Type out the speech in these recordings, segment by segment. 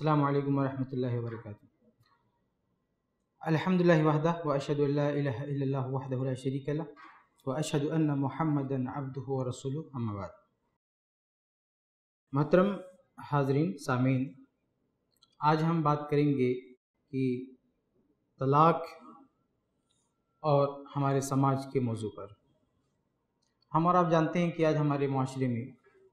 السلام علیکم ورحمۃ اللہ وبرکاتہ۔ الحمدللہ وحدہ واشہد ان لا الہ الا اللہ وحدہ لا شریک لہ واشہد ان محمدا عبدہ ورسولہ، اما بعد۔ محترم حاضرین سامعین، آج ہم بات کریں گے کہ طلاق اور ہمارے سماج کے موضوع پر۔ ہم اور آپ جانتے ہیں کہ آج ہمارے معاشرے میں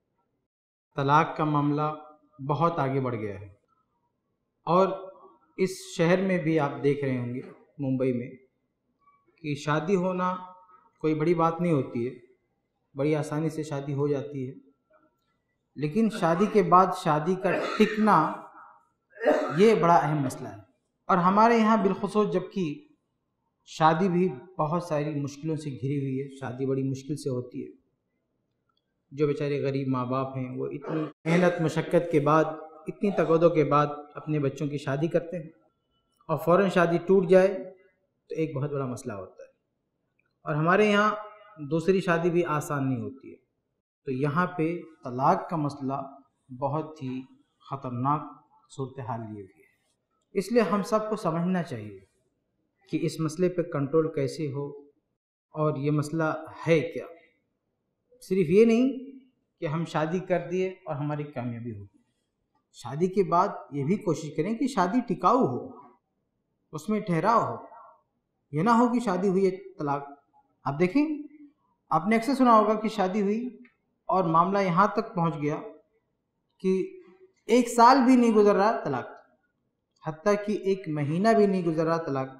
طلاق کا معاملہ بہت آگے بڑھ گیا ہے، اور اس شہر میں بھی آپ دیکھ رہے ہوں گے، ممبئی میں، کہ شادی ہونا کوئی بڑی بات نہیں ہوتی ہے، بڑی آسانی سے شادی ہو جاتی ہے، لیکن شادی کے بعد شادی کا ٹکنا یہ بڑا اہم مسئلہ ہے۔ اور ہمارے یہاں بالخصوص جبکہ شادی بھی بہت ساری مشکلوں سے گھری ہوئی ہے، شادی بڑی مشکل سے ہوتی ہے۔ جو بیچارے غریب ماں باپ ہیں وہ اتنی محنت مشقت کے بعد، اتنی تقاضوں کے بعد اپنے بچوں کی شادی کرتے ہیں، اور فوراً شادی ٹوٹ جائے تو ایک بہت بڑا مسئلہ ہوتا ہے۔ اور ہمارے یہاں دوسری شادی بھی آسان نہیں ہوتی ہے، تو یہاں پہ طلاق کا مسئلہ بہت ہی خطرناک صورتحال لیے ہوئی ہے۔ اس لیے ہم سب کو سمجھنا چاہیے کہ اس مسئلے پہ کنٹرول کیسے ہو، اور یہ مسئلہ ہے کیا۔ صرف یہ نہیں کہ ہم شادی کر دیے اور ہماری کامیابی ہوگی، شادی کے بعد یہ بھی کوشش کریں کہ شادی ٹکاؤ ہو، اس میں ٹھہراؤ ہو، یہ نہ ہو کہ شادی ہوئی ہے طلاق۔ آپ دیکھیں، آپ نے اکثر سنا ہوگا کہ شادی ہوئی اور معاملہ یہاں تک پہنچ گیا کہ 1 سال بھی نہیں گزر رہا طلاق، حتیٰ کہ 1 مہینہ بھی نہیں گزر رہا طلاق،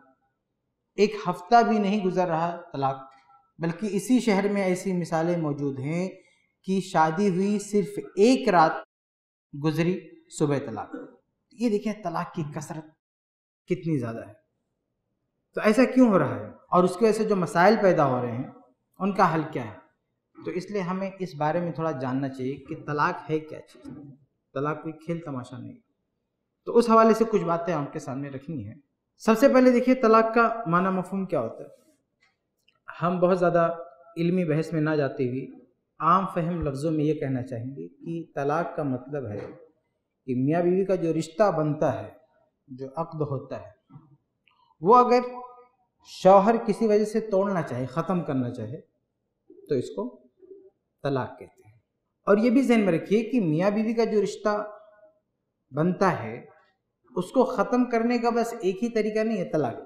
1 ہفتہ بھی نہیں گزر رہا طلاق۔ بلکہ اسی شہر میں ایسی مثالیں موجود ہیں کہ شادی ہوئی، صرف 1 رات گزری، صبح طلاق۔ یہ دیکھیں طلاق کی کثرت کتنی زیادہ ہے۔ تو ایسا کیوں ہو رہا ہے، اور اس کی وجہ سے جو مسائل پیدا ہو رہے ہیں ان کا حل کیا ہے؟ تو اس لیے ہمیں اس بارے میں تھوڑا جاننا چاہیے کہ طلاق ہے کیا چیز۔ طلاق کوئی کھیل تماشا نہیں۔ تو اس حوالے سے کچھ باتیں آپ کے سامنے رکھنی ہیں۔ سب سے پہلے دیکھیے طلاق کا معنی مفہوم کیا ہوتا ہے۔ ہم بہت زیادہ علمی بحث میں نہ جاتے ہوئے عام فہم لفظوں میں یہ کہنا چاہیں گے کہ طلاق کا مطلب ہے کہ میاں بیوی کا جو رشتہ بنتا ہے، جو عقد ہوتا ہے، وہ اگر شوہر کسی وجہ سے توڑنا چاہے، ختم کرنا چاہے، تو اس کو طلاق کہتے ہیں۔ اور یہ بھی ذہن میں رکھیے کہ میاں بیوی کا جو رشتہ بنتا ہے، اس کو ختم کرنے کا بس ایک ہی طریقہ نہیں ہے، طلاق۔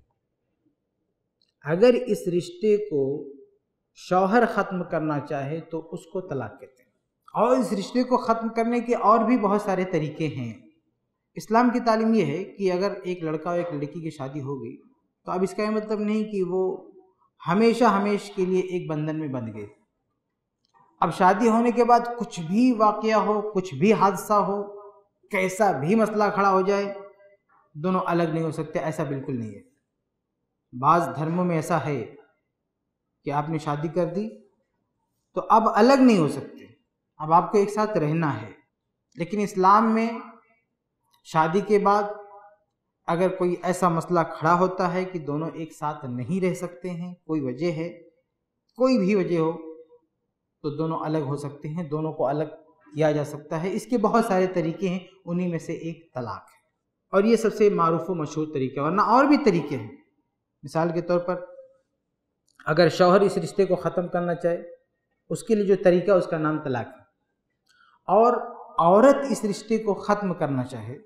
اگر اس رشتے کو شوہر ختم کرنا چاہے تو اس کو طلاق کہتے ہیں، اور اس رشتے کو ختم کرنے کے اور بھی بہت سارے طریقے ہیں۔ اسلام کی تعلیم یہ ہے کہ اگر ایک لڑکا اور ایک لڑکی کی شادی ہو گئی تو اب اس کا یہ مطلب نہیں کہ وہ ہمیشہ کے لیے ایک بندھن میں بندھ گئے۔ اب شادی ہونے کے بعد کچھ بھی واقعہ ہو، کچھ بھی حادثہ ہو، کیسا بھی مسئلہ کھڑا ہو جائے، دونوں الگ نہیں ہو سکتے، ایسا بالکل نہیں ہے۔ بعض دھرموں میں ایسا ہے کہ آپ نے شادی کر دی تو اب الگ نہیں ہو سکتے، اب آپ کو ایک ساتھ رہنا ہے۔ لیکن اسلام میں شادی کے بعد اگر کوئی ایسا مسئلہ کھڑا ہوتا ہے کہ دونوں ایک ساتھ نہیں رہ سکتے ہیں، کوئی وجہ ہے، کوئی بھی وجہ ہو، تو دونوں الگ ہو سکتے ہیں، دونوں کو الگ کیا جا سکتا ہے۔ اس کے بہت سارے طریقے ہیں، انہی میں سے ایک طلاق ہے، اور یہ سب سے معروف و مشہور طریقہ ہے، ورنہ اور بھی طریقے ہیں۔ مثال کے طور پر اگر شوہر اس رشتے کو ختم کرنا چاہے، اس کے لیے جو طریقہ اس کا نام طلاق ہے، اور عورت اس رشتے کو ختم کرنا چاہے،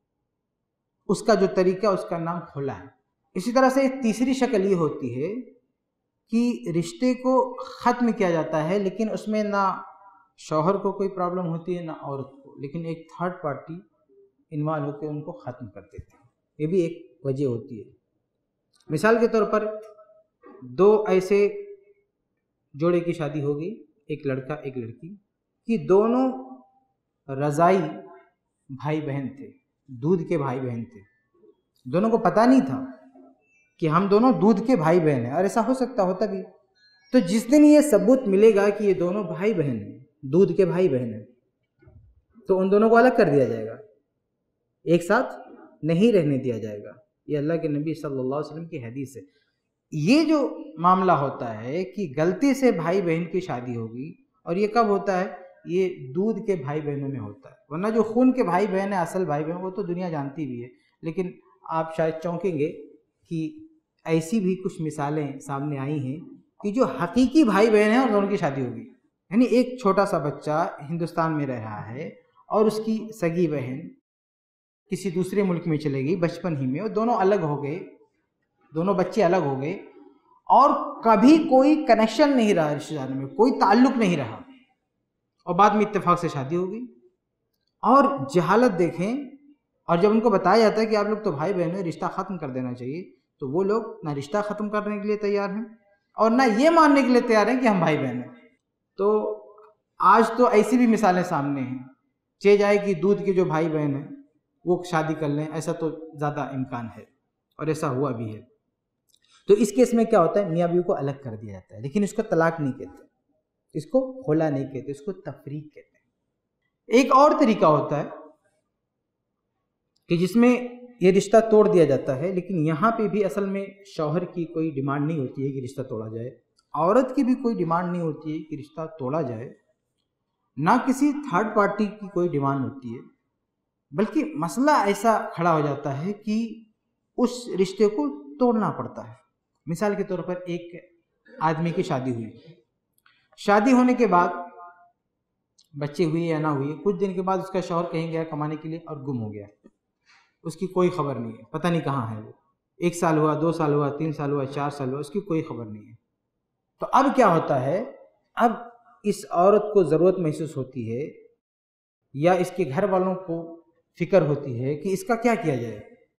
اس کا جو طریقہ اس کا نام خلا ہے۔ اسی طرح سے تیسری شکل یہ ہوتی ہے کہ رشتے کو ختم کیا جاتا ہے، لیکن اس میں نہ شوہر کو کوئی پرابلم ہوتی ہے نہ عورت کو، لیکن ایک تھرڈ پارٹی انوالو ہو کے ان کو ختم کر دیتے ہیں۔ یہ بھی ایک وجہ ہوتی ہے۔ مثال کے طور پر 2 ایسے جوڑے کی شادی ہوگی، ایک لڑکا ایک لڑکی، کہ دونوں رضائی بھائی بہن تھے، دودھ کے بھائی بہن تھے، دونوں کو پتہ نہیں تھا کہ ہم دونوں دودھ کے بھائی بہن ہیں، اور ایسا ہو سکتا ہوتا بھی۔ تو جس دن یہ ثبوت ملے گا کہ یہ دونوں بھائی بہن ہیں، دودھ کے بھائی بہن ہیں، تو ان دونوں کو الگ کر دیا جائے گا، ایک ساتھ نہیں رہنے دیا جائے گا۔ یہ اللہ کے نبی صلی اللہ علیہ وسلم کی حدیث ہے۔ یہ جو معاملہ ہوتا ہے کہ غلطی سے بھائی بہن کی شادی ہوگی، اور یہ کب ہوتا ہے؟ یہ دودھ کے بھائی بہنوں میں ہوتا ہے، ورنہ جو خون کے بھائی بہن ہیں، اصل بھائی بہن، وہ تو دنیا جانتی بھی ہے. لیکن آپ شاید چونکیں گے کہ ایسی بھی کچھ مثالیں سامنے آئی ہیں کہ جو حقیقی بھائی بہن ہیں اور دونوں کی شادی ہوگی. یعنی ایک چھوٹا سا بچہ ہندوستان میں رہ رہا ہے اور اس کی سگی بہن کسی دوسرے ملک میں چلے گئی بچپن ہی میں، اور دونوں الگ ہو گئے، دونوں بچے الگ ہو گئے، اور کبھی کوئی کنیکشن نہیں رہا، رشتے داری میں کوئی تعلق نہیں رہا، اور بعد میں اتفاق سے شادی ہو گئی. اور جہالت دیکھیں، اور جب ان کو بتایا جاتا ہے کہ آپ لوگ تو بھائی بہن ہیں، رشتہ ختم کر دینا چاہیے، تو وہ لوگ نہ رشتہ ختم کرنے کے لیے تیار ہیں اور نہ یہ ماننے کے لیے تیار ہیں کہ ہم بھائی بہن ہیں. تو آج تو ایسی بھی مثالیں سامنے ہیں، چہ جائے کہ دودھ کے جو بھائی بہن ہیں وہ شادی کر لیں، ایسا تو زیادہ امکان ہے اور ایسا ہوا بھی ہے. تو اس کیس میں کیا ہوتا ہے، میاں بیوی کو الگ کر دیا جاتا ہے، لیکن اس کو طلاق نہیں کہتے، اس کو خلا نہیں کہتے، اس کو تفریق کہتے ہیں. ایک اور طریقہ ہوتا ہے کہ جس میں یہ رشتہ توڑ دیا جاتا ہے، لیکن یہاں پہ بھی اصل میں شوہر کی کوئی ڈیمانڈ نہیں ہوتی ہے کہ رشتہ توڑا جائے، عورت کی بھی کوئی ڈیمانڈ نہیں ہوتی ہے کہ رشتہ توڑا جائے، نہ کسی تھرڈ پارٹی کی کوئی ڈیمانڈ ہوتی ہے، بلکہ مسئلہ ایسا کھڑا ہو جاتا ہے کہ اس رشتے کو توڑنا پڑتا ہے. مثال کے طور پر ایک آدمی کی شادی ہوئی، شادی ہونے کے بعد بچے ہوئے یا نہ ہوئے، کچھ دن کے بعد اس کا شوہر کہیں گیا کمانے کے لیے اور گم ہو گیا، اس کی کوئی خبر نہیں ہے، پتہ نہیں کہاں ہے وہ. 1 سال ہوا، 2 سال ہوا، 3 سال ہوا، 4 سال ہوا، اس کی کوئی خبر نہیں ہے. تو اب کیا ہوتا ہے، اب اس عورت کو ضرورت محسوس ہوتی ہے یا اس کے گھر والوں کو فکر ہوتی ہے کہ اس کا کیا کیا جائے.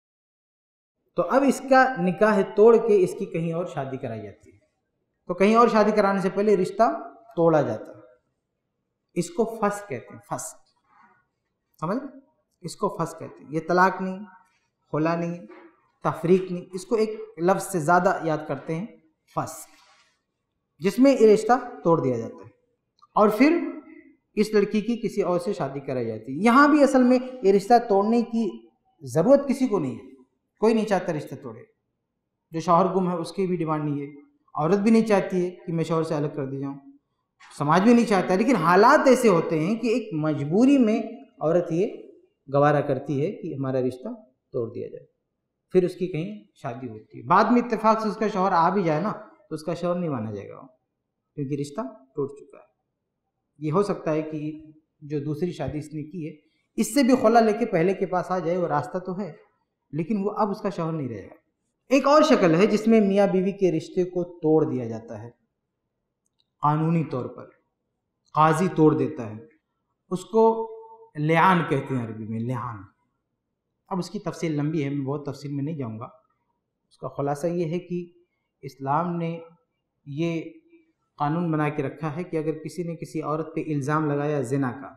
تو اب اس کا نکاح توڑ کے اس کی کہیں اور شادی کرائی جاتی ہے. تو کہیں اور شادی کرانے سے پہلے رشتہ توڑا جاتا ہے. اس کو فسخ کہتے ہیں، فسخ، سمجھ؟ اس کو فسخ کہتے ہیں. یہ طلاق نہیں، خلا نہیں، تفریق نہیں، اس کو ایک لفظ سے زیادہ یاد کرتے ہیں، فسخ، جس میں یہ رشتہ توڑ دیا جاتا ہے اور پھر اس لڑکی کی کسی اور سے شادی کرائی جاتی ہے. یہاں بھی اصل میں یہ رشتہ توڑنے کی ضرورت کسی کو نہیں ہے، کوئی نہیں چاہتا رشتہ توڑے. جو شوہر گم ہے اس کی بھی ڈیمانڈ نہیں ہے، عورت بھی نہیں چاہتی ہے کہ میں شوہر سے الگ کر دی جاؤں، سماج بھی نہیں چاہتا، لیکن حالات ایسے ہوتے ہیں کہ ایک مجبوری میں عورت یہ گوارا کرتی ہے کہ ہمارا رشتہ توڑ دیا جائے. پھر اس کی کہیں شادی ہوتی ہے، بعد میں اتفاق سے اس کا شوہر آ بھی جائے نا تو اس کا شوہر نہیں مانا جائے گا، کیونکہ رشتہ ٹوٹ چکا ہے. یہ ہو سکتا ہے کہ جو دوسری شادی اس نے کی ہے اس سے بھی خلا لے کے پہلے کے پاس آ جائے، وہ راستہ تو ہے، لیکن وہ اب اس کا شوہر نہیں رہے گا. ایک اور شکل ہے جس میں میاں بیوی کے رشتے کو توڑ دیا جاتا ہے قانونی طور پر، قاضی توڑ دیتا ہے. اس کو لعان کہتے ہیں عربی میں، لعان. اب اس کی تفصیل لمبی ہے، میں بہت تفصیل میں نہیں جاؤں گا. اس کا خلاصہ یہ ہے کہ اسلام نے یہ قانون بنا کے رکھا ہے کہ اگر کسی نے کسی عورت پہ الزام لگایا زنا کا،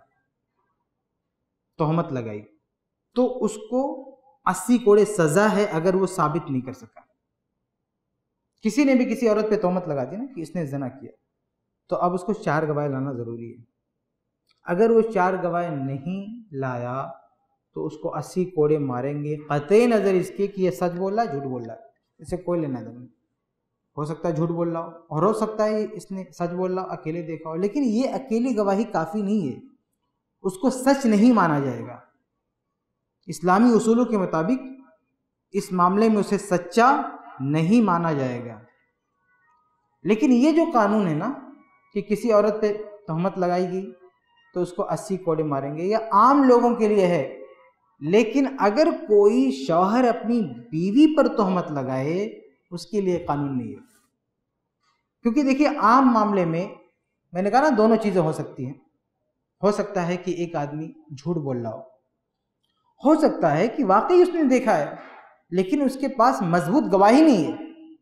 تہمت لگائی، تو اس کو 80 کوڑے سزا ہے اگر وہ ثابت نہیں کر سکا. کسی نے بھی کسی عورت پہ تہمت لگا دی نا کہ اس نے زنا کیا، تو اب اس کو 4 گواہ لانا ضروری ہے. اگر وہ 4 گواہ نہیں لایا تو اس کو 80 کوڑے ماریں گے، قطع نظر اس کے کہ یہ سچ بول رہا ہے جھوٹ بول رہا ہے، اسے کوئی لینا دینا نہیں. ہو سکتا ہے جھوٹ بول رہا ہو اور ہو سکتا ہے اس نے سچ بول رہا ہو، اکیلے دیکھا ہو، لیکن یہ اکیلی گواہی کافی نہیں ہے، اس کو سچ نہیں مانا جائے گا. اسلامی اصولوں کے مطابق اس معاملے میں اسے سچا نہیں مانا جائے گا. لیکن یہ جو قانون ہے نا کہ کسی عورت پہ تہمت لگائی گئی تو اس کو 80 کوڑے ماریں گے، یہ عام لوگوں کے لیے ہے. لیکن اگر کوئی شوہر اپنی بیوی پر تہمت لگائے اس کے لیے قانون نہیں ہے. کیونکہ دیکھیے عام معاملے میں نے کہا نا دونوں چیزیں ہو سکتی ہیں. ہو سکتا ہے کہ ایک آدمی جھوٹ بول رہا ہو سکتا ہے کہ واقعی اس نے دیکھا ہے لیکن اس کے پاس مضبوط گواہی نہیں ہے.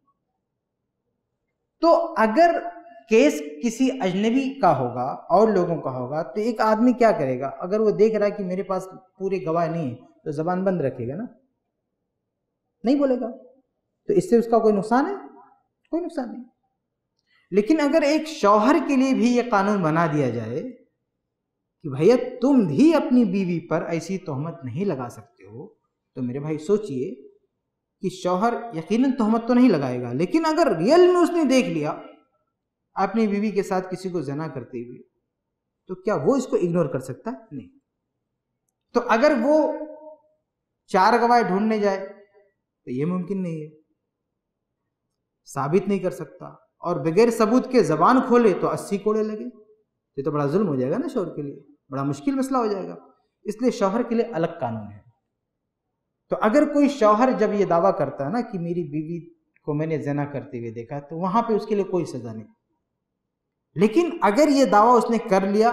تو اگر کیس کسی اجنبی کا ہوگا اور لوگوں کا ہوگا تو ایک آدمی کیا کرے گا؟ اگر وہ دیکھ رہا ہے کہ میرے پاس پورے گواہ نہیں ہے تو زبان بند رکھے گا نا، نہیں بولے گا. تو اس سے اس کا کوئی نقصان ہے؟ کوئی نقصان نہیں. لیکن اگر ایک شوہر کے لیے بھی یہ قانون بنا دیا جائے کہ بھیا تم بھی اپنی بیوی پر ایسی تہمت نہیں لگا سکتے ہو، تو میرے بھائی سوچئے کہ شوہر یقیناً تہمت تو نہیں لگائے گا، لیکن اگر ریئل میں اس نے دیکھ لیا اپنی بیوی کے ساتھ کسی کو زنا کرتے ہوئے تو کیا وہ اس کو اگنور کر سکتا ہے؟ نہیں۔ تو اگر وہ 4 گواہ ڈھونڈنے جائے تو یہ ممکن نہیں ہے، ثابت نہیں کر سکتا، اور بغیر ثبوت کے زبان کھولے تو 80 کوڑے لگے، یہ تو بڑا ظلم ہو جائے گا نا شوہر کے لیے، بڑا مشکل مسئلہ ہو جائے گا۔ اس لیے شوہر کے لیے الگ قانون ہے۔ تو اگر کوئی شوہر جب یہ دعویٰ کرتا ہے نا کہ میری بیوی کو میں نے زنا کرتے ہوئے دیکھا، تو وہاں پہ اس کے لیے کوئی سزا نہیں۔ لیکن اگر یہ دعویٰ اس نے کر لیا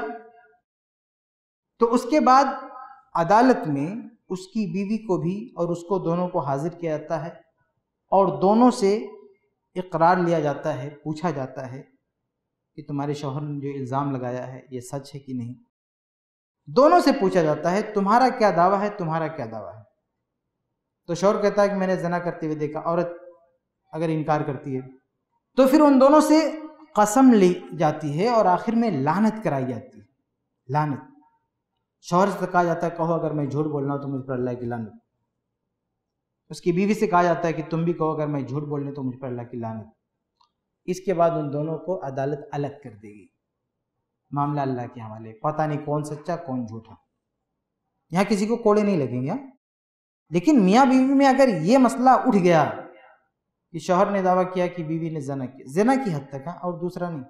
تو اس کے بعد عدالت میں اس کی بیوی کو بھی اور اس کو دونوں کو حاضر کیا جاتا ہے، اور دونوں سے اقرار لیا جاتا ہے، پوچھا جاتا ہے کہ تمہارے شوہر نے جو الزام لگایا ہے یہ سچ ہے کہ نہیں۔ دونوں سے پوچھا جاتا ہے تمہارا کیا دعویٰ ہے، تمہارا کیا دعویٰ ہے۔ تو شوہر کہتا ہے کہ میں نے زنا کرتے ہوئے دیکھا، عورت اگر انکار کرتی ہے تو پھر ان دونوں سے قسم لی جاتی ہے اور آخر میں لعنت کرائی جاتی ہے۔ لعنت، شوہر سے کہا جاتا ہے کہو اگر میں جھوٹ بول رہا ہوں تو مجھ پر اللہ کی لعنت۔ اس کی بیوی سے کہا جاتا ہے کہ تم بھی کہو اگر میں جھوٹ بول رہی تو مجھ پر اللہ کی لعنت۔ اس کے بعد ان دونوں کو عدالت الگ کر دے گی، معاملہ اللہ کے حوالے، پتہ نہیں کون سچا کون جھوٹا، یہاں کسی کو کوڑے نہیں لگیں گے۔ لیکن میاں بیوی میں اگر یہ مسئلہ اٹھ گیا کہ شوہر نے دعویٰ کیا کہ بیوی نے زنا کیا، زنا کی حد تک اور دوسرا نہیں،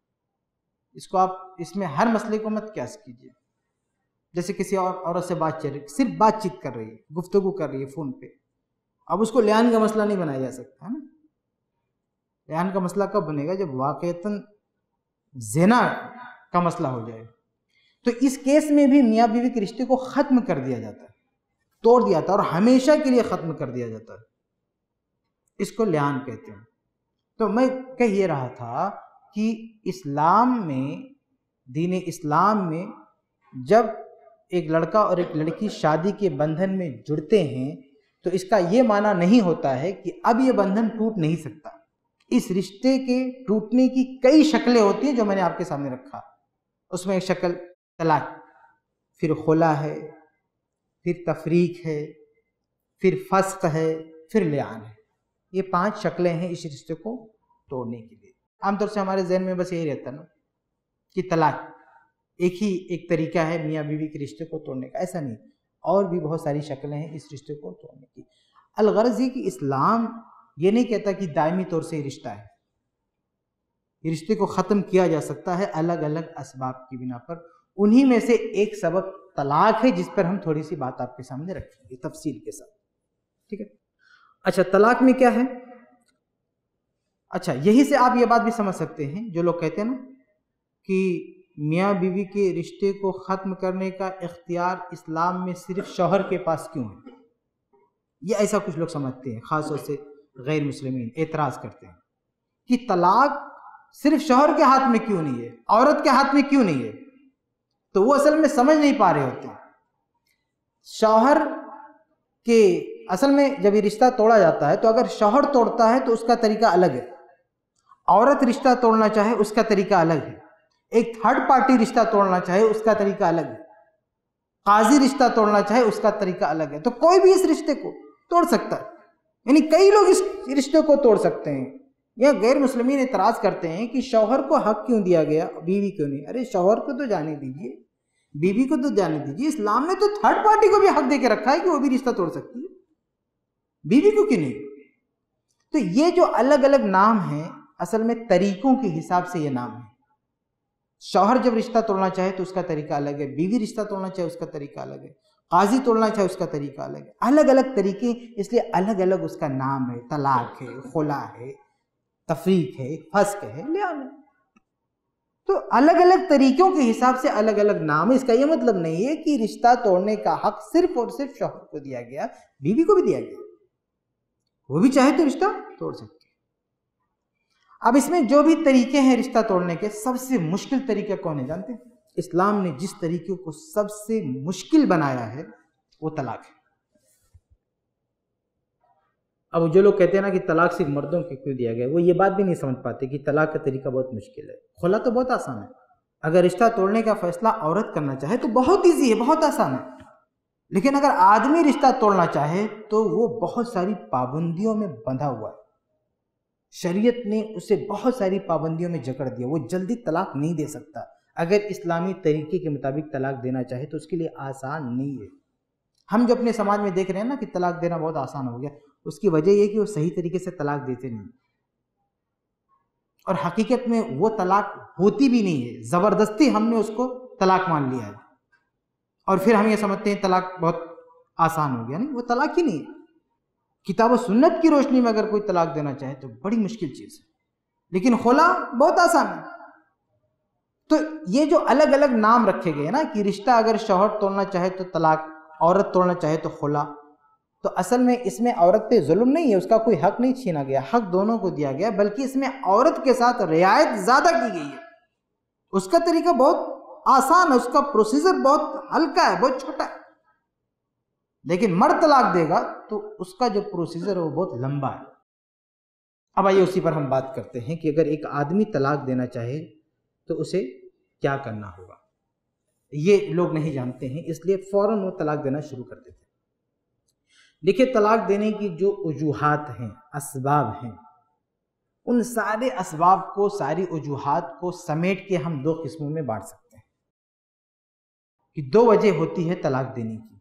اس کو آپ اس میں ہر مسئلے کو مت قیاس کیجیے۔ جیسے کسی اور عورت سے بات چل رہی، صرف بات چیت کر رہی ہے، گفتگو کر رہی ہے فون پہ، اب اس کو لعان کا مسئلہ نہیں بنایا جا سکتا ہے نا۔ لعان کا مسئلہ کب بنے گا؟ جب واقعتاً زنا کا مسئلہ ہو جائے۔ تو اس کیس میں بھی میاں بیوی کے رشتے کو ختم کر دیا جاتا ہے، توڑ دیا جاتا ہے، اور ہمیشہ کے لیے ختم کر دیا جاتا ہے۔ اس کو لعان کہتے ہیں۔ تو میں کہہ یہ رہا تھا کہ اسلام میں، دین اسلام میں جب ایک لڑکا اور ایک لڑکی شادی کے بندھن میں جڑتے ہیں تو اس کا یہ معنی نہیں ہوتا ہے کہ اب یہ بندھن ٹوٹ نہیں سکتا۔ اس رشتے کے ٹوٹنے کی کئی شکلیں ہوتی ہیں جو میں نے آپ کے سامنے رکھا۔ اس میں ایک شکل طلاق، پھر خلا ہے، پھر تفریق ہے، پھر فسخ ہے، پھر لعان ہے۔ یہ 5 شکلیں ہیں اس رشتے کو توڑنے کے لیے۔ عام طور سے ہمارے ذہن میں بس یہی رہتا ہے نا کہ طلاق ایک طریقہ ہے میاں بیوی کے رشتے کو توڑنے کا، ایسا نہیں، اور بھی بہت ساری شکلیں ہیں اس رشتے کو توڑنے کی۔ الغرض یہ کہ اسلام یہ نہیں کہتا کہ دائمی طور سے یہ رشتہ ہے، یہ رشتے کو ختم کیا جا سکتا ہے الگ الگ اسباب کی بنا پر۔ انہی میں سے ایک سبب طلاق ہے، جس پر ہم تھوڑی سی بات آپ کے سامنے رکھیں گے تفصیل کے ساتھ، ٹھیک ہے؟ اچھا، طلاق میں کیا ہے؟ اچھا، یہی سے آپ یہ بات بھی سمجھ سکتے ہیں جو لوگ کہتے ہیں نا کہ میاں بیوی کے رشتے کو ختم کرنے کا اختیار اسلام میں صرف شوہر کے پاس کیوں ہے؟ یہ ایسا کچھ لوگ سمجھتے ہیں، خاص طور سے غیر مسلمین اعتراض کرتے ہیں کہ طلاق صرف شوہر کے ہاتھ میں کیوں نہیں ہے، عورت کے ہاتھ میں کیوں نہیں ہے؟ تو وہ اصل میں سمجھ نہیں پا رہے ہوتے ہیں۔ شوہر کے اصل میں جب یہ رشتہ توڑا جاتا ہے تو اگر شوہر توڑتا ہے تو اس کا طریقہ الگ ہے، عورت رشتہ توڑنا چاہے اس کا طریقہ الگ ہے، ایک تھرڈ پارٹی رشتہ توڑنا چاہے اس کا طریقہ الگ ہے، قاضی رشتہ توڑنا چاہے اس کا طریقہ الگ ہے۔ تو کوئی بھی اس رشتے کو توڑ سکتا ہے، یعنی کئی لوگ اس رشتے کو توڑ سکتے ہیں۔ یا غیر مسلمین اعتراض کرتے ہیں کہ شوہر کو حق کیوں دیا گیا، بیوی کیوں نہیں؟ ارے شوہر کو تو جانے دیجیے، بیوی کو تو جانے دیجیے، اسلام میں تو تھرڈ پارٹی کو بھی حق دے کے رکھا ہے کہ وہ بھی رشتہ توڑ سکتی ہے، بیوی کو کیوں نہیں؟ تو یہ جو الگ الگ نام ہیں اصل میں طریقوں کے حساب سے یہ نام ہے۔ شوہر جب رشتہ توڑنا چاہے تو اس کا طریقہ الگ ہے، بیوی رشتہ توڑنا چاہے اس کا طریقہ الگ ہے، قاضی توڑنا چاہے اس کا طریقہ الگ ہے، الگ الگ طریقے، اس لیے الگ الگ اس کا نام ہے۔ طلاق ہے، خلا ہے، تفریق ہے، فسخ ہے، لعان ہے۔ تو الگ الگ طریقوں کے حساب سے الگ الگ نام ہے۔ اس کا یہ مطلب نہیں ہے کہ رشتہ توڑنے کا حق صرف اور صرف شوہر کو دیا گیا، بیوی کو بھی دیا گیا، وہ بھی چاہے تو رشتہ توڑ سکتے۔ اب اس میں جو بھی طریقے ہیں رشتہ توڑنے کے، سب سے مشکل طریقہ کون ہے جانتے ہیں؟ اسلام نے جس طریقے کو سب سے مشکل بنایا ہے وہ طلاق ہے۔ اب جو لوگ کہتے ہیں نا کہ طلاق صرف مردوں کے کیوں دیا گیا، وہ یہ بات بھی نہیں سمجھ پاتے کہ طلاق کا طریقہ بہت مشکل ہے۔ خلا تو بہت آسان ہے، اگر رشتہ توڑنے کا فیصلہ عورت کرنا چاہے تو بہت ایزی ہے، بہت آسان ہے۔ لیکن اگر آدمی رشتہ توڑنا چاہے تو وہ بہت ساری پابندیوں میں بندھا ہوا ہے، شریعت نے اسے بہت ساری پابندیوں میں جکڑ دیا، وہ جلدی طلاق نہیں دے سکتا۔ اگر اسلامی طریقے کے مطابق طلاق دینا چاہے تو اس کے لیے آسان نہیں ہے۔ ہم جو اپنے سماج میں دیکھ رہے ہیں نا کہ طلاق دینا بہت آسان ہو گیا، اس کی وجہ یہ کہ وہ صحیح طریقے سے طلاق دیتے نہیں، اور حقیقت میں وہ طلاق ہوتی بھی نہیں ہے، زبردستی ہم نے اس کو طلاق مان لیا ہے، اور پھر ہم یہ سمجھتے ہیں طلاق بہت آسان ہو گیا۔ نہیں، وہ طلاق ہی نہیں ہے۔ کتاب و سنت کی روشنی میں اگر کوئی طلاق دینا چاہے تو بڑی مشکل چیز ہے، لیکن خلا بہت آسان ہے۔ تو یہ جو الگ الگ نام رکھے گئے نا کہ رشتہ اگر شوہر توڑنا چاہے تو طلاق، عورت توڑنا چاہے تو خلا، تو اصل میں اس میں عورت پہ ظلم نہیں ہے، اس کا کوئی حق نہیں چھینا گیا، حق دونوں کو دیا گیا، بلکہ اس میں عورت کے ساتھ رعایت زیادہ کی گئی ہے۔ اس کا طریقہ بہت آسان ہے، اس کا پروسیجر بہت ہلکا ہے، بہت چھوٹا ہے، لیکن مرد طلاق دے گا تو اس کا جو پروسیجر ہے وہ بہت لمبا ہے۔ اب آئیے اسی پر ہم بات کرتے ہیں کہ اگر ایک آدمی طلاق دینا چاہے تو اسے کیا کرنا ہوگا۔ یہ لوگ نہیں جانتے ہیں، اس لیے فوراً وہ طلاق دینا شروع کر دیتے ہیں۔ دیکھیے، طلاق دینے کی جو وجوہات ہیں، اسباب ہیں، ان سارے اسباب کو، ساری وجوہات کو سمیٹ کے ہم دو قسموں میں بانٹ سکتے ہیں کہ دو وجہ ہوتی ہے طلاق دینے کی۔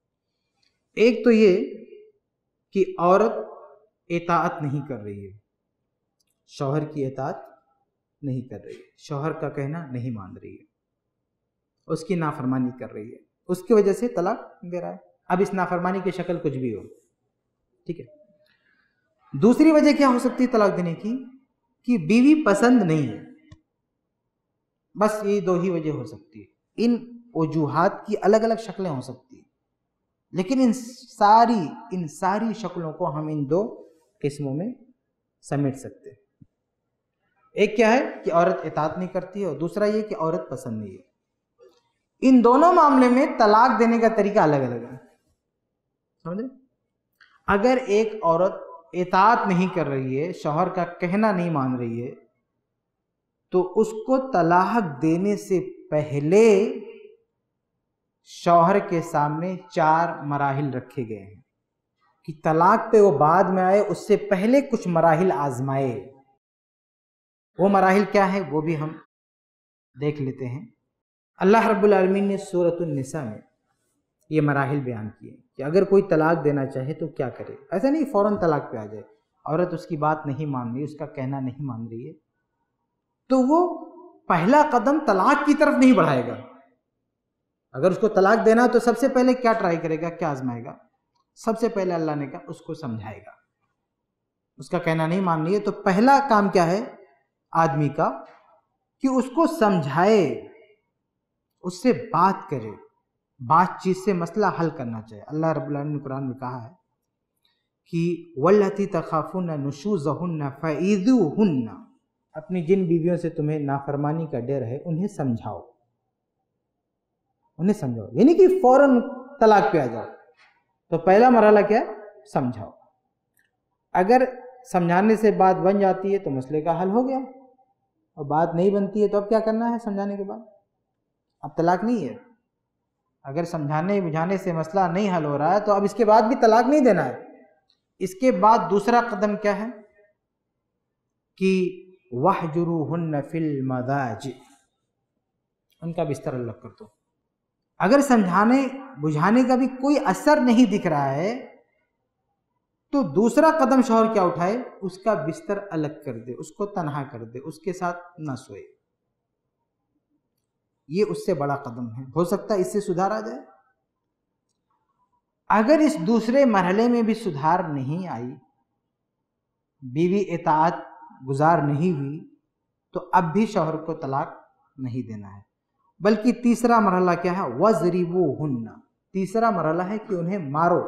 ایک تو یہ کہ عورت اطاعت نہیں کر رہی ہے، شوہر کی اطاعت نہیں کر رہی ہے، شوہر کا کہنا نہیں مان رہی ہے، اس کی نافرمانی کر رہی ہے، اس کی وجہ سے طلاق دے رہا ہے۔ اب اس نافرمانی کی شکل کچھ بھی ہو، ٹھیک ہے۔ دوسری وجہ کیا ہو سکتی ہے طلاق دینے کی؟ کہ بیوی پسند نہیں ہے، بس یہ دو ہی وجہ ہو سکتی ہے۔ ان وجوہات کی الگ الگ شکلیں ہو سکتی ہیں، لیکن ان ساری شکلوں کو ہم ان دو قسموں میں سمیٹ سکتے ہیں۔ ایک کیا ہے کہ عورت اطاعت نہیں کرتی ہے، اور دوسرا یہ کہ عورت پسند نہیں ہے۔ ان دونوں معاملے میں طلاق دینے کا طریقہ الگ الگ ہے، سمجھے؟ اگر ایک عورت اطاعت نہیں کر رہی ہے، شوہر کا کہنا نہیں مان رہی ہے، تو اس کو طلاق دینے سے پہلے شوہر کے سامنے 4 مراحل رکھے گئے ہیں کہ طلاق پہ وہ بعد میں آئے، اس سے پہلے کچھ مراحل آزمائے۔ وہ مراحل کیا ہے وہ بھی ہم دیکھ لیتے ہیں۔ اللہ رب العالمین نے سورۃ النساء میں یہ مراحل بیان کیے کہ اگر کوئی طلاق دینا چاہے تو کیا کرے۔ ایسا نہیں فوراً طلاق پہ آ جائے، عورت اس کی بات نہیں مان رہی، اس کا کہنا نہیں مان رہی ہے، تو وہ پہلا قدم طلاق کی طرف نہیں بڑھائے گا۔ اگر اس کو طلاق دینا تو سب سے پہلے کیا ٹرائی کرے گا، کیا آزمائے گا؟ سب سے پہلے اللہ نے کہا اس کو سمجھائے گا۔ اس کا کہنا نہیں مان رہی ہے تو پہلا کام کیا ہے آدمی کا کہ اس کو سمجھائے، اس سے بات کرے، بات چیت سے مسئلہ حل کرنا چاہیے۔ اللہ رب العالمین نے قرآن میں کہا ہے کہ وَاللَّتِي تَخَافُونَ نُشُوزَهُنَّ فَعِذُوهُنَّ، اپنی جن بیویوں سے تمہیں نافرمانی کا ڈر ہے انہیں سمجھاؤ، انہیں سمجھاؤ، یعنی کہ فوراً طلاق پہ آ جاؤ۔ تو پہلا مرحلہ کیا ہے؟ سمجھاؤ۔ اگر سمجھانے سے بات بن جاتی ہے تو مسئلے کا حل ہو گیا، اور بات نہیں بنتی ہے تو اب کیا کرنا ہے؟ سمجھانے کے بعد اب طلاق نہیں ہے۔ اگر سمجھانے بجھانے سے مسئلہ نہیں حل ہو رہا ہے تو اب اس کے بعد بھی طلاق نہیں دینا ہے۔ اس کے بعد دوسرا قدم کیا ہے کہ وَاحْجُرُوهُنَّ فِي الْمَضَاجِعِ، ان کا بستر الگ کر دو۔ اگر سمجھانے بجھانے کا بھی کوئی اثر نہیں دکھ رہا ہے تو دوسرا قدم شوہر کیا اٹھائے؟ اس کا بستر الگ کر دے، اس کو تنہا کر دے، اس کے ساتھ نہ سوئے۔ یہ اس سے بڑا قدم ہے، ہو سکتا ہے اس سے سدھار آ جائے۔ اگر اس دوسرے مرحلے میں بھی سدھار نہیں آئی، بیوی اطاعت گزار نہیں ہوئی، تو اب بھی شوہر کو طلاق نہیں دینا ہے، بلکہ تیسرا مرحلہ کیا ہے؟ وَضْرِبُوهُنَّ، تیسرا مرحلہ ہے کہ انہیں مارو۔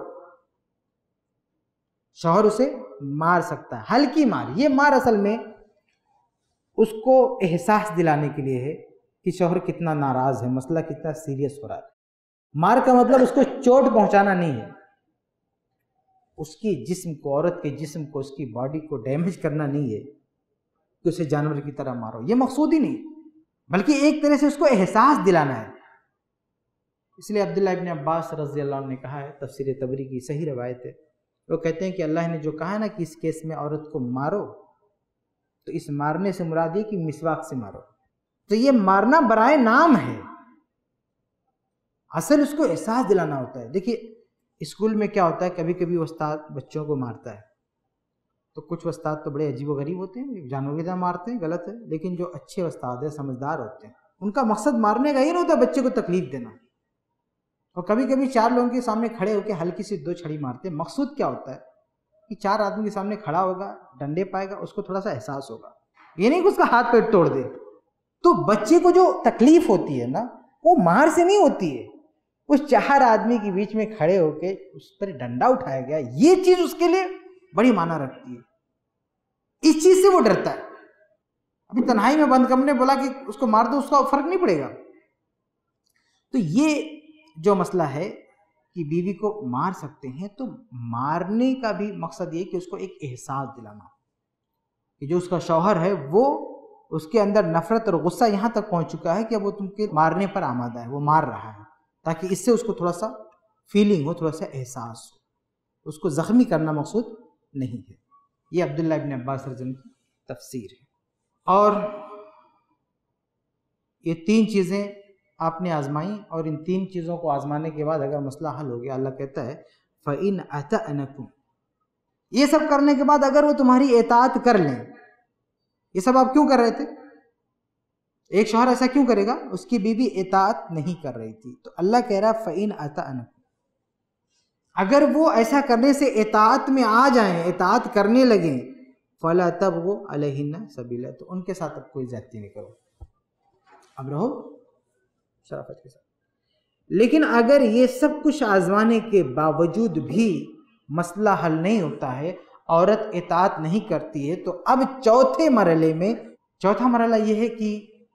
شوہر اسے مار سکتا ہے، ہلکی مار۔ یہ مار اصل میں اس کو احساس دلانے کے لیے ہے کہ شوہر کتنا ناراض ہے، مسئلہ کتنا سیریس ہو رہا ہے۔ مار کا مطلب اس کو چوٹ پہنچانا نہیں ہے، اس کی جسم کو، عورت کے جسم کو، اس کی باڈی کو ڈیمیج کرنا نہیں ہے کہ اسے جانور کی طرح مارو، یہ مقصود ہی نہیں، بلکہ ایک طرح سے اس کو احساس دلانا ہے۔ اس لیے عبداللہ ابن عباس رضی اللہ عنہ نے کہا ہے، تفسیر طبری کی صحیح روایت ہے، وہ کہتے ہیں کہ اللہ نے جو کہا نا کہ اس کیس میں عورت کو مارو، تو اس مارنے سے مراد یہ کہ مسواک سے مارو، تو یہ مارنا برائے نام ہے، اصل اس کو احساس دلانا ہوتا ہے۔ دیکھیے اسکول میں کیا ہوتا ہے، کبھی کبھی استاد بچوں کو مارتا ہے، تو کچھ استاد تو بڑے عجیب و غریب ہوتے ہیں، جانور کی طرح مارتے ہیں، غلط ہے، لیکن جو اچھے استاد ہیں، سمجھدار ہوتے ہیں، ان کا مقصد مارنے کا یہ نہیں ہوتا بچے کو تکلیف دینا۔ اور کبھی کبھی 4 لوگوں کے سامنے کھڑے ہو کے ہلکی سی 2 چھڑی مارتے ہیں، مقصود کیا ہوتا ہے کہ 4 آدمی کے سامنے کھڑا ہوگا، ڈنڈے پائے گا، اس کو تھوڑا سا احساس ہوگا، یہ نہیں کہ اس کا ہاتھ پیر توڑ دے۔ تو بچے کو جو تکلیف ہوتی ہے نا، وہ مار سے نہیں ہوتی ہے، اس 4 آدمی کے بیچ میں کھڑے ہو کے اس پر ڈنڈا اٹھایا گیا، یہ چیز اس کے لیے بڑی معنی رکھتی ہے، اس چیز سے وہ ڈرتا ہے۔ ابھی تنہائی میں بند کمرے بولا کہ اس کو مار دو، اس کا فرق نہیں پڑے گا۔ تو یہ جو مسئلہ ہے کہ بیوی کو مار سکتے ہیں، تو مارنے کا بھی مقصد یہ کہ اس کو ایک احساس دلانا کہ جو اس کا شوہر ہے وہ اس کے اندر نفرت اور غصہ یہاں تک پہنچ چکا ہے کہ اب وہ تم کے مارنے پر آمادہ ہے، وہ مار رہا ہے، تاکہ اس سے اس کو تھوڑا سا فیلنگ ہو، تھوڑا سا احساس ہو، اس کو زخمی کرنا مقصود نہیں ہے۔ یہ عبداللہ ابن عباس رضی اللہ عنہ کی تفسیر ہے۔ اور یہ 3 چیزیں آپ نے آزمائیں، اور ان 3 چیزوں کو آزمانے کے بعد اگر مسئلہ حل ہو گیا، اللہ کہتا ہے فَإِنْ أَتَأْنَكُمْ، یہ سب کرنے کے بعد اگر وہ تمہاری اطاعت کر لیں، یہ سب آپ کیوں کر رہے تھے؟ ایک شوہر ایسا کیوں کرے گا؟ اس کی بیوی اطاعت نہیں کر رہی تھی، تو اللہ کہہ رہا فَإِنْ أَتَأْنَكُمْ، اگر وہ ایسا کرنے سے اطاعت میں آ جائیں، اطاعت کرنے لگیں، فَلَا تَبْغُوا عَلَيْهِنَّ سَبِيلًا، تو ان کے ساتھ اب کوئی زیادتی نہیں کرو، اب رہو شرافت کے ساتھ۔ لیکن اگر یہ سب کچھ آزمانے کے باوجود بھی مسئلہ حل نہیں ہوتا ہے، عورت اطاعت نہیں کرتی ہے، تو اب چوتھے مرحلے میں، چوتھا مرحلہ یہ ہے کہ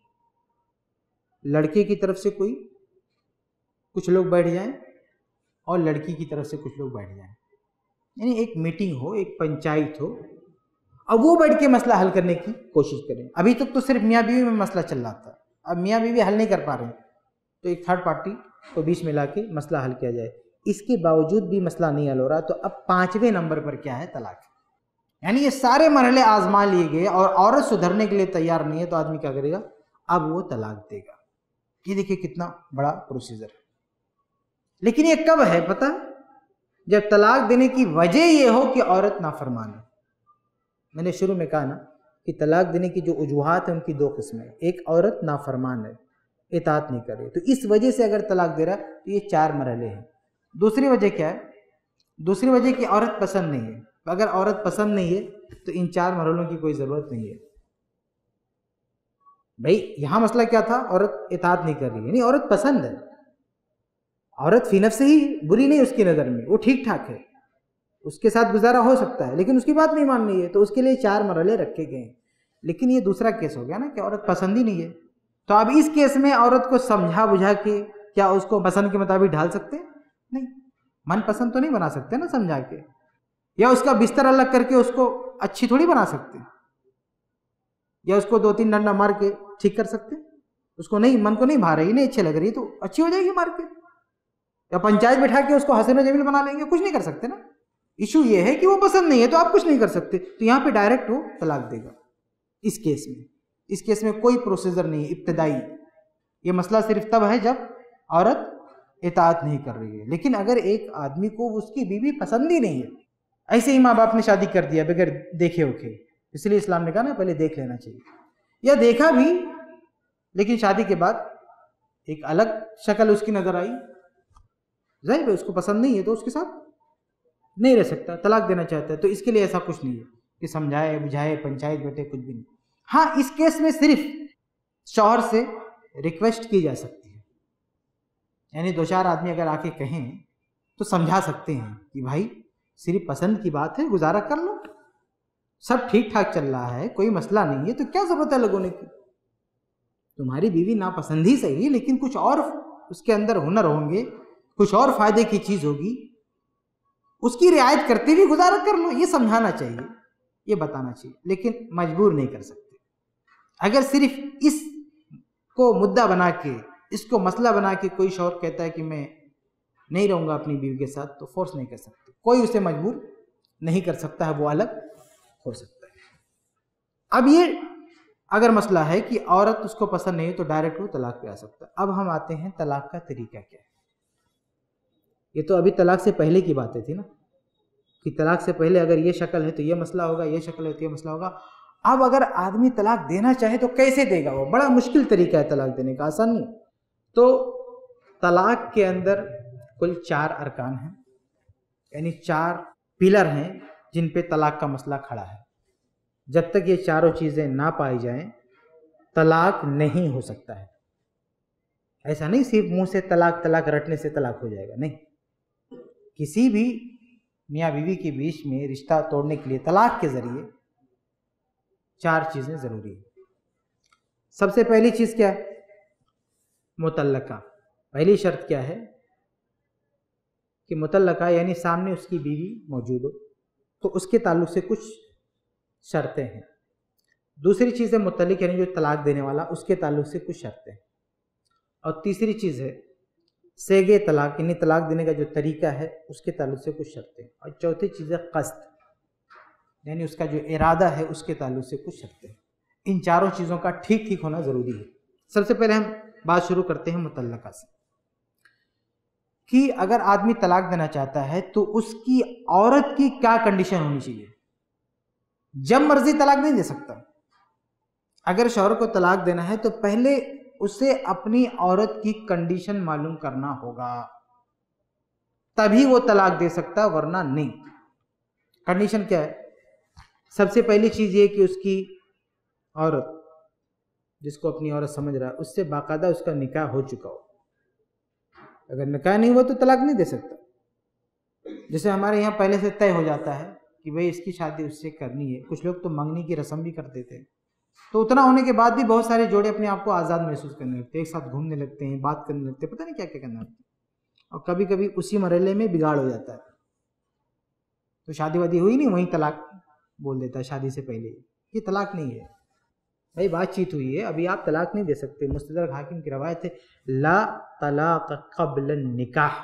لڑکے کی طرف سے کچھ لوگ بیٹھ جائیں اور لڑکی کی طرف سے کچھ لوگ بیٹھ جائیں، یعنی ایک میٹنگ ہو، ایک پنچایت ہو، اب وہ بیٹھ کے مسئلہ حل کرنے کی کوشش کریں۔ ابھی تک تو صرف میاں بیوی میں مسئلہ چل رہا تھا، اب میاں بیوی حل نہیں کر پا رہے ہیں، تو ایک تھرڈ پارٹی کو بیچ میں لا کے مسئلہ حل کیا جائے۔ اس کے باوجود بھی مسئلہ نہیں حل ہو رہا، تو اب 5ویں نمبر پر کیا ہے؟ طلاق۔ یعنی یہ سارے مرحلے آزما لیے گئے اور عورت سدھرنے کے لیے تیار نہیں ہے، تو آدمی کیا کرے گا؟ اب وہ طلاق دے گا۔ یہ دیکھیں کتنا بڑا پروسیجر ہے۔ لیکن یہ کب ہے پتہ؟ جب طلاق دینے کی وجہ یہ ہو کہ عورت نافرمان ہے۔ میں نے شروع میں کہا نا کہ طلاق دینے کی جو وجوہات ہیں ان کی 2 قسمیں، ایک عورت نافرمان ہے، اطاعت نہیں کر رہی، تو اس وجہ سے اگر طلاق دے رہا ہے تو یہ 4 مرحلے ہیں۔ دوسری وجہ کیا ہے؟ دوسری وجہ کہ عورت پسند نہیں ہے۔ اگر عورت پسند نہیں ہے تو ان 4 مرحلوں کی کوئی ضرورت نہیں ہے۔ بھائی یہاں مسئلہ کیا تھا؟ عورت اطاعت نہیں کر رہی ہے، یعنی عورت پسند ہے، عورت فی نفس ہی بری نہیں، اس کی نظر میں وہ ٹھیک ٹھاک ہے، اس کے ساتھ گزارا ہو سکتا ہے، لیکن اس کی بات نہیں مان رہی ہے، تو اس کے لیے 4 مرحلے رکھے گئے ہیں۔ لیکن یہ دوسرا کیس ہو گیا نا کہ عورت پسند ہی نہیں ہے، تو اب اس کیس میں عورت کو سمجھا بجھا کے کیا اس کو پسند کے مطابق ڈھال سکتے؟ نہیں، من پسند تو نہیں بنا سکتے نا سمجھا کے، یا اس کا بستر الگ کر کے اس کو اچھی تھوڑی بنا سکتے، یا اس کو 2-3 ڈنڈا مار کے ٹھیک کر سکتے؟ اس کو نہیں، من کو نہیں بھا رہی، نہیں اچھے لگ رہی تو اچھی ہو جائے گی مار کے، یا پنچایت بٹھا کے اس کو حسین و جمیل بنا لیں گے، کچھ نہیں کر سکتے نا۔ ایشو یہ ہے کہ وہ پسند نہیں ہے تو آپ کچھ نہیں کر سکتے، تو یہاں پہ ڈائریکٹ وہ طلاق دے گا۔ اس کیس میں کوئی پروسیجر نہیں ہے ابتدائی، یہ مسئلہ صرف تب ہے جب عورت اطاعت نہیں کر رہی ہے۔ لیکن اگر ایک آدمی کو اس کی بیوی پسند ہی نہیں ہے، ایسے ہی ماں باپ نے شادی کر دیا بغیر دیکھے اوکھے، اس لیے اسلام نے کہا نا پہلے دیکھ لینا چاہیے، یا دیکھا بھی لیکن شادی کے بعد ایک الگ شکل اس کی نظر آئی، ظاہر ہے اس کو پسند نہیں ہے تو اس کے ساتھ نہیں رہ سکتا، طلاق دینا چاہتا ہے، تو اس کے لیے ایسا کچھ نہیں ہے کہ سمجھائے بجھائے پنچایت بیٹھے، کچھ بھی نہیں۔ ہاں اس کیس میں صرف شوہر سے ریکویسٹ کی جا سکتی ہے، یعنی 2-4 آدمی اگر آ کے کہیں تو سمجھا سکتے ہیں کہ بھائی صرف پسند کی بات ہے، گزارا کر لو، سب ٹھیک ٹھاک چل رہا ہے، کوئی مسئلہ نہیں ہے، تو کیا ضرورت ہے لگونے کی؟ تمہاری بیوی ناپسند ہی صحیح، لیکن کچھ اور اس کے اندر ہنر ہوں گے، کچھ اور فائدے کی چیز ہوگی، اس کی رعایت کرتے ہوئے گزارا کر لو، یہ سمجھانا چاہیے، یہ بتانا چاہیے، لیکن مجبور نہیں کر سکتے۔ اگر صرف اس کو مدعا بنا کے، اس کو مسئلہ بنا کے کوئی شوہر کہتا ہے کہ میں نہیں رہوں گا اپنی بیوی کے ساتھ، تو فورس نہیں کر سکتے، کوئی اسے مجبور نہیں کر سکتا ہے، وہ الگ ہو سکتا ہے۔ اب یہ اگر مسئلہ ہے کہ عورت اس کو پسند نہیں ہے تو ڈائریکٹ وہ طلاق پہ آ سکتا ہے۔ اب ہم آتے ہیں طلاق کا طریقہ کیا ہے۔ یہ تو ابھی طلاق سے پہلے کی باتیں تھی نا، کہ طلاق سے پہلے اگر یہ شکل ہے تو یہ مسئلہ ہوگا، یہ شکل ہے تو یہ مسئلہ ہوگا۔ اب اگر آدمی طلاق دینا چاہے تو کیسے دے گا؟ وہ بڑا مشکل طریقہ ہے طلاق دینے کا، آسان نہیں۔ تو طلاق کے اندر کل 4 ارکان ہیں، یعنی 4 پلر ہیں جن پہ طلاق کا مسئلہ کھڑا ہے۔ جب تک یہ چاروں چیزیں نہ پائی جائیں طلاق نہیں ہو سکتا ہے۔ ایسا نہیں صرف منہ سے طلاق طلاق رٹنے سے طلاق ہو جائے گا، نہیں۔ کسی بھی میاں بیوی کے بیچ میں رشتہ توڑنے کے لیے طلاق کے ذریعے 4 چیزیں ضروری ہیں۔ سب سے پہلی چیز کیا ہے؟ مطلقہ۔ پہلی شرط کیا ہے کہ مطلقہ یعنی سامنے اس کی بیوی موجود ہو، تو اس کے تعلق سے کچھ شرطیں ہیں۔ دوسری چیز ہے مطلق یعنی جو طلاق دینے والا، اس کے تعلق سے کچھ شرطیں ہیں۔ اور تیسری چیز ہے سیغے طلاق یعنی طلاق دینے کا جو طریقہ ہے اس کے تعلق سے کچھ شرطیں۔ اور چوتھی چیز ہے قصد یعنی اس کا جو ارادہ ہے اس کے تعلق سے کچھ شرطیں۔ ان چاروں چیزوں کا ٹھیک ٹھیک ہونا ضروری ہے۔ سب سے پہلے ہم بات شروع کرتے ہیں مطلقہ سے، کہ اگر آدمی طلاق دینا چاہتا ہے تو اس کی عورت کی کیا کنڈیشن ہونی چاہیے؟ جب مرضی طلاق نہیں دے سکتا۔ اگر شوہر کو طلاق دینا ہے تو پہلے اسے اپنی عورت کی کنڈیشن معلوم کرنا ہوگا، تبھی وہ طلاق دے سکتا، ورنہ نہیں۔ کنڈیشن کیا ہے؟ سب سے پہلی چیز یہ کہ اس کی عورت، جس کو اپنی عورت سمجھ رہا ہے، اس سے باقاعدہ اس کا نکاح ہو چکا ہو۔ اگر نکاح نہیں ہوا تو طلاق نہیں دے سکتا۔ جیسے ہمارے یہاں پہلے سے طے ہو جاتا ہے کہ بھئی اس کی شادی اس سے کرنی ہے۔ کچھ لوگ تو منگنی کی رسم بھی کرتے تھے، تو اتنا ہونے کے بعد بھی بہت سارے جوڑے اپنے آپ کو آزاد محسوس کرنے لگتے ہیں، ایک ساتھ گھومنے لگتے ہیں، بات کرنے لگتے ہیں، پتہ نہیں کیا کیا کرنا لگتے ہیں، اور کبھی کبھی اسی مرحلے میں بگاڑ ہو جاتا ہے۔ تو شادی وادی ہوئی نہیں، وہیں طلاق بول دیتا ہے شادی سے پہلے۔ یہ طلاق نہیں ہے بھائی، بات چیت ہوئی ہے، ابھی آپ طلاق نہیں دے سکتے۔ مستدرک حاکم کی روایت ہے لا طلاق قبل النکاح،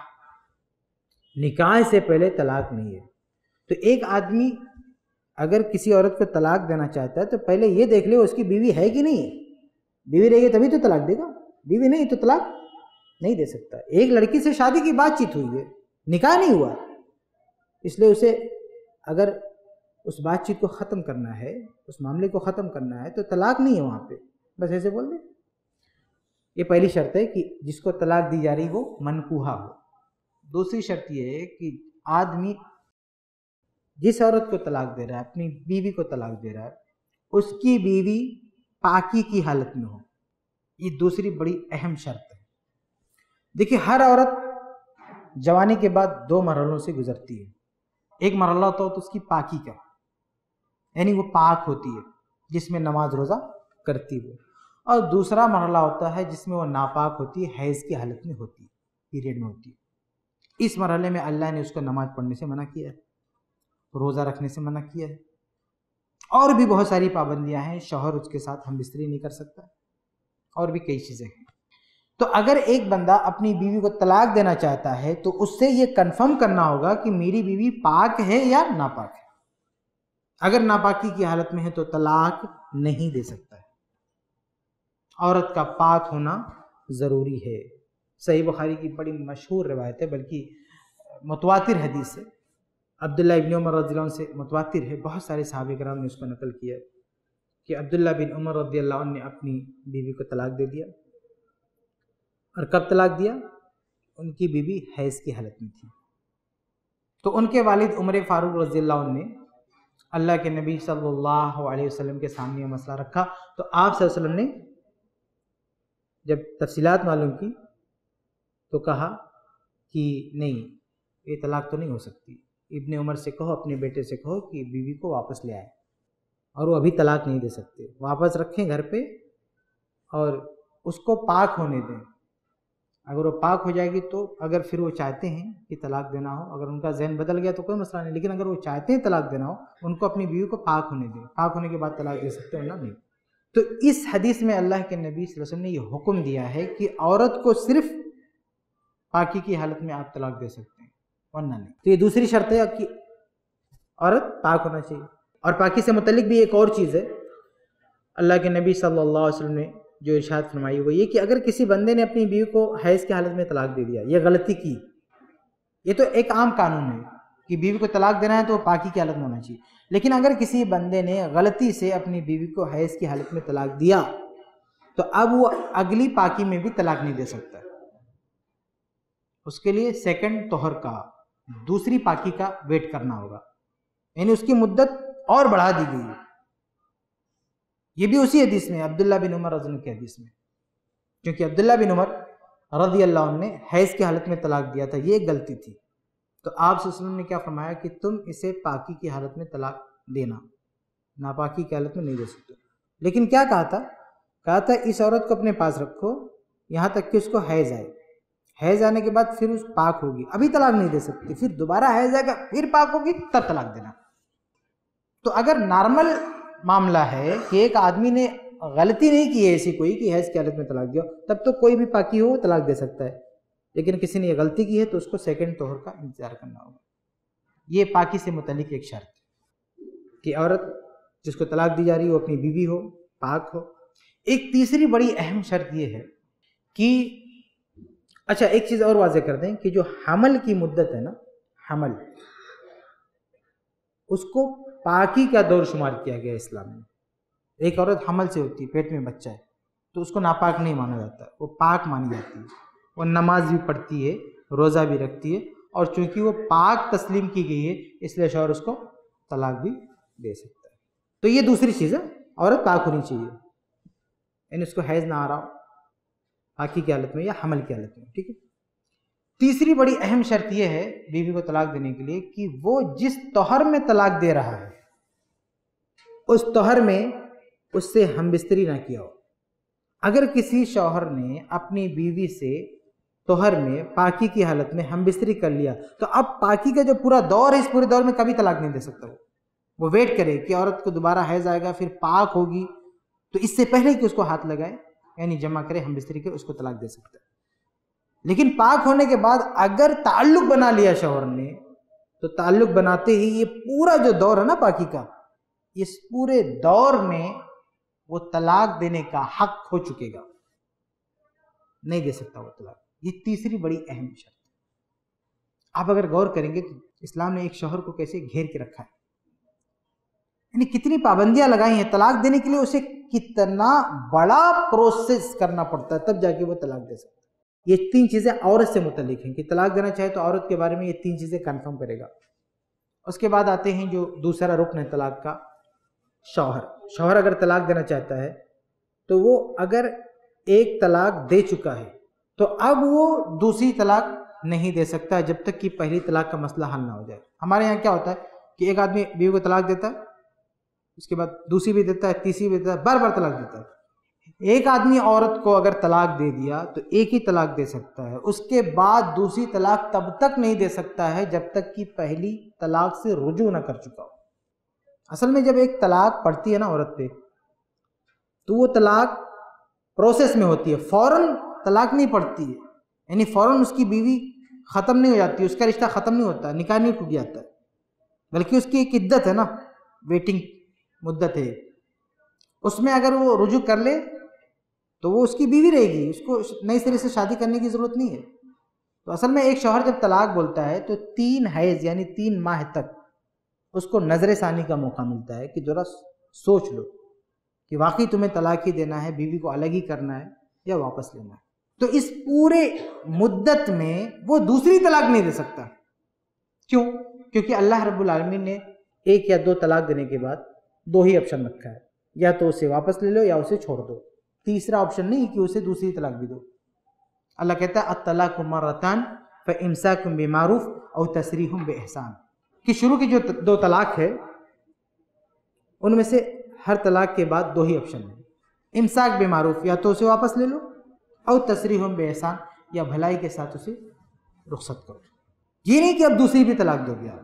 نکاح سے پہلے طلاق نہیں ہے۔ تو ایک آدمی اگر کسی عورت کو طلاق دینا چاہتا ہے تو پہلے یہ دیکھ لے اس کی بیوی ہے کہ نہیں ہے۔ بیوی رہے گی تبھی تو طلاق دے گا، بیوی نہیں تو طلاق نہیں دے سکتا۔ ایک لڑکی سے شادی کی بات چیت ہوئی ہے، نکاح نہیں ہوا، اس لیے اسے اگر اس بات چیت کو ختم کرنا ہے، اس معاملے کو ختم کرنا ہے تو طلاق نہیں ہے وہاں پہ، بس ایسے بول دیں۔ یہ پہلی شرط ہے کہ جس کو طلاق دی جا رہی وہ منکوحہ ہو۔ دوسری شرط یہ ہے کہ آدمی جس عورت کو طلاق دے رہا ہے، اپنی بیوی کو طلاق دے رہا ہے، اس کی بیوی پاکی کی حالت میں ہو۔ یہ دوسری بڑی اہم شرط ہے۔ دیکھیے ہر عورت جوانی کے بعد 2 مرحلوں سے گزرتی ہے۔ ایک مرحلہ ہوتا ہے تو اس کی پاکی کا، یعنی وہ پاک ہوتی ہے، جس میں نماز روزہ کرتی ہے، اور دوسرا مرحلہ ہوتا ہے جس میں وہ ناپاک ہوتی ہے، حیض کی حالت میں ہوتی ہے، پیریڈ میں ہوتی ہے۔ اس مرحلے میں اللہ نے اس کو نماز پڑھنے سے منع کیا ہے، روزہ رکھنے سے منع کیا ہے، اور بھی بہت ساری پابندیاں ہیں۔ شوہر اس کے ساتھ ہم بستری نہیں کر سکتا، اور بھی کئی چیزیں ہیں۔ تو اگر ایک بندہ اپنی بیوی کو طلاق دینا چاہتا ہے تو اس سے یہ کنفرم کرنا ہوگا کہ میری بیوی پاک ہے یا ناپاک ہے۔ اگر ناپاکی کی حالت میں ہے تو طلاق نہیں دے سکتا ہے۔ عورت کا پاک ہونا ضروری ہے۔ صحیح بخاری کی بڑی مشہور روایت ہے، بلکہ متواتر حدیث ہے، عبداللہ ابن عمر رضی اللہ عنہ سے متواتر ہے، بہت سارے صحابہ کرام نے اس کو نقل کیا کہ عبداللہ بن عمر رضی اللہ عنہ نے اپنی بیوی کو طلاق دے دیا۔ اور کب طلاق دیا؟ ان کی بیوی حیض کی حالت میں تھی۔ تو ان کے والد عمر فاروق رضی اللہ عنہ نے اللہ کے نبی صلی اللہ علیہ وسلم کے سامنے یہ مسئلہ رکھا، تو آپ صلی اللہ علیہ وسلم نے جب تفصیلات معلوم کی تو کہا کہ نہیں، یہ طلاق تو نہیں ہو سکتی۔ ابن عمر سے کہو، اپنے بیٹے سے کہو کہ بیوی کو واپس لے آئے، اور وہ ابھی طلاق نہیں دے سکتے، واپس رکھیں گھر پہ اور اس کو پاک ہونے دیں۔ اگر وہ پاک ہو جائے گی تو اگر پھر وہ چاہتے ہیں کہ طلاق دینا ہو، اگر ان کا ذہن بدل گیا تو کوئی مسئلہ نہیں، لیکن اگر وہ چاہتے ہیں طلاق دینا ہو، ان کو اپنی بیوی کو پاک ہونے دیں، پاک ہونے کے بعد طلاق دے سکتے ہیں، ورنہ نہیں۔ تو اس حدیث میں اللہ کے نبی صلی اللہ علیہ وسلم نے یہ حکم دیا ہے کہ عورت کو صرف پاکی کی حالت میں آپ طلاق دے سکتے ہیں، ورنہ نہیں۔ تو یہ دوسری شرط ہے کہ عورت پاک ہونا چاہیے۔ اور پاکی سے متعلق بھی ایک اور چیز ہے، اللہ کے نبی صلی اللہ علیہ وسلم نے جو ارشاد فرمائی وہ یہ کہ اگر کسی بندے نے اپنی بیوی کو حیض کی حالت میں طلاق دے دیا، یہ غلطی کی، یہ تو ایک عام قانون ہے کہ بیوی کو طلاق دینا ہے تو پاکی کی حالت میں ہونا چاہیے، لیکن اگر کسی بندے نے غلطی سے اپنی بیوی کو حیض کی حالت میں طلاق دیا تو اب وہ اگلی پاکی میں بھی طلاق نہیں دے سکتا، اس کے لیے سیکنڈ طہر کا، دوسری پاکی کا ویٹ کرنا ہوگا، یعنی اس کی مدت اور بڑھا دی گئی ہے۔ یہ بھی اسی حدیث میں، عبداللہ بن عمر رضی اللہ عنہ کی حدیث میں، کیونکہ عبداللہ بن عمر رضی اللہ عنہ نے حیض کی حالت میں طلاق دیا تھا، یہ ایک غلطی تھی، تو آپ صلی اللہ علیہ وسلم نے کیا فرمایا کہ تم اسے پاکی کی حالت میں طلاق دینا، ناپاکی کی حالت میں نہیں دے سکتے۔ لیکن کیا کہا تھا؟ کہا تھا اس عورت کو اپنے پاس رکھو یہاں تک کہ اس کو حیض آئے، حیض آنے کے بعد پھر اس پاک ہوگی، ابھی طلاق نہیں دے سکتی، پھر دوبارہ حیض آئے گا پھر پاک ہوگی تب طلاق دینا۔ تو اگر نارمل معاملہ ہے کہ ایک آدمی نے غلطی نہیں کی ہے ایسی کوئی کہ حیض کی حالت میں طلاق دیا، تب تو کوئی بھی پاکی ہو طلاق دے سکتا ہے، لیکن کسی نے یہ غلطی کی ہے تو اس کو سیکنڈ طہر کا انتظار کرنا ہوگا۔ یہ پاکی سے متعلق ایک شرط کہ عورت جس کو طلاق دی جا رہی ہو اپنی بیوی ہو، پاک ہو۔ ایک تیسری بڑی اہم شرط یہ ہے کہ اچھا ایک چیز اور واضح کر دیں کہ جو حمل کی مدت ہے نا، حمل، اس کو پاکی کا دور شمار کیا گیا اسلام میں۔ ایک عورت حمل سے ہوتی ہے، پیٹ میں بچہ ہے، تو اس کو ناپاک نہیں مانا جاتا، وہ پاک مانی جاتی ہے، وہ نماز بھی پڑھتی ہے، روزہ بھی رکھتی ہے، اور چونکہ وہ پاک تسلیم کی گئی ہے اس لیے شوہر اس کو طلاق بھی دے سکتا ہے۔ تو یہ دوسری چیز ہے، عورت پاک ہونی چاہیے، یعنی اس کو حیض نہ آ رہا ہو پاکی کی حالت میں یا حمل کی حالت میں، ٹھیک ہے۔ تیسری بڑی اہم شرط یہ ہے بیوی کو طلاق دینے کے لیے کہ وہ جس طہر میں طلاق دے رہا ہے اس طہر میں اس سے ہم بستری نہ کیا ہو۔ اگر کسی شوہر نے اپنی بیوی سے طہر میں پاکی کی حالت میں ہم بستری کر لیا تو اب پاکی کا جو پورا دور ہے اس پورے دور میں کبھی طلاق نہیں دے سکتا، وہ ویٹ کرے کہ عورت کو دوبارہ حیض آئے گا پھر پاک ہوگی، تو اس سے پہلے کہ اس کو ہاتھ لگائے یعنی جمع کرے ہم بستری کے، اس کو طلاق دے سکتا ہے۔ لیکن پاک ہونے کے بعد اگر تعلق بنا لیا شوہر نے تو تعلق بناتے ہی یہ پورا جو دور ہے نا پاکی کا، اس پورے دور میں وہ طلاق دینے کا حق ہو چکے گا، نہیں دے سکتا وہ طلاق۔ یہ تیسری بڑی اہم شرط۔ آپ اگر غور کریں گے تو اسلام نے ایک شوہر کو کیسے گھیر کے رکھا ہے، یعنی کتنی پابندیاں لگائی ہیں، طلاق دینے کے لیے اسے کتنا بڑا پروسیس کرنا پڑتا ہے تب جا کے وہ طلاق دے سکتا ہے۔ یہ تین چیزیں عورت سے متعلق ہیں کہ طلاق دینا چاہے تو عورت کے بارے میں یہ تین چیزیں کنفرم کرے گا۔ اس کے بعد آتے ہیں جو دوسرا رکن ہے طلاق کا، شوہر۔ شوہر اگر طلاق دینا چاہتا ہے تو وہ اگر ایک طلاق دے چکا ہے تو اب وہ دوسری طلاق نہیں دے سکتا جب تک کہ پہلی طلاق کا مسئلہ حل نہ ہو جائے۔ ہمارے یہاں کیا ہوتا ہے کہ ایک آدمی بیوی کو طلاق دیتا ہے، اس کے بعد دوسری بھی دیتا ہے، تیسری بھی دیتا ہے، بار بار طلاق دیتا ہے۔ ایک آدمی عورت کو اگر طلاق دے دیا تو ایک ہی طلاق دے سکتا ہے، اس کے بعد دوسری طلاق تب تک نہیں دے سکتا ہے جب تک کہ پہلی طلاق سے رجوع نہ کر چکا ہو۔ اصل میں جب ایک طلاق پڑتی ہے نا عورت پہ تو وہ طلاق پروسیس میں ہوتی ہے، فوراً طلاق نہیں پڑتی ہے، یعنی فوراً اس کی بیوی ختم نہیں ہو جاتی، اس کا رشتہ ختم نہیں ہوتا، نکاح نہیں ٹوٹ جاتا ہے، بلکہ اس کی ایک عدت ہے نا، ویٹنگ مدت ہے، اس میں اگر وہ رجوع کر لے تو وہ اس کی بیوی رہے گی، اس کو نئے سرے سے شادی کرنے کی ضرورت نہیں ہے۔ تو اصل میں ایک شوہر جب طلاق بولتا ہے تو 3 حیض یعنی 3 ماہ تک اس کو نظر ثانی کا موقع ملتا ہے کہ ذرا سوچ لو کہ واقعی تمہیں طلاق ہی دینا ہے، بیوی کو الگ ہی کرنا ہے یا واپس لینا ہے۔ تو اس پورے مدت میں وہ دوسری طلاق نہیں دے سکتا۔ کیوں؟ کیونکہ اللہ رب العالمین نے 1 یا 2 طلاق دینے کے بعد 2 ہی آپشن رکھا ہے، یا تو اسے واپس لے لو یا اسے چھوڑ دو، تیسرا آپشن نہیں کہ اسے دوسری طلاق بھی دو۔ اللہ کہتا ہے الطلاق مرتان فامساک بمعروف او تسریح باحسان، کہ شروع کی جو 2 طلاق ہے ان میں سے ہر طلاق کے بعد 2 ہی آپشن ہیں، امساک بمعروف، یا تو اسے واپس لے لو، او تسریح باحسان، یا بھلائی کے ساتھ اسے رخصت کرو۔ یہ نہیں کہ اب دوسری بھی طلاق دو گے آپ۔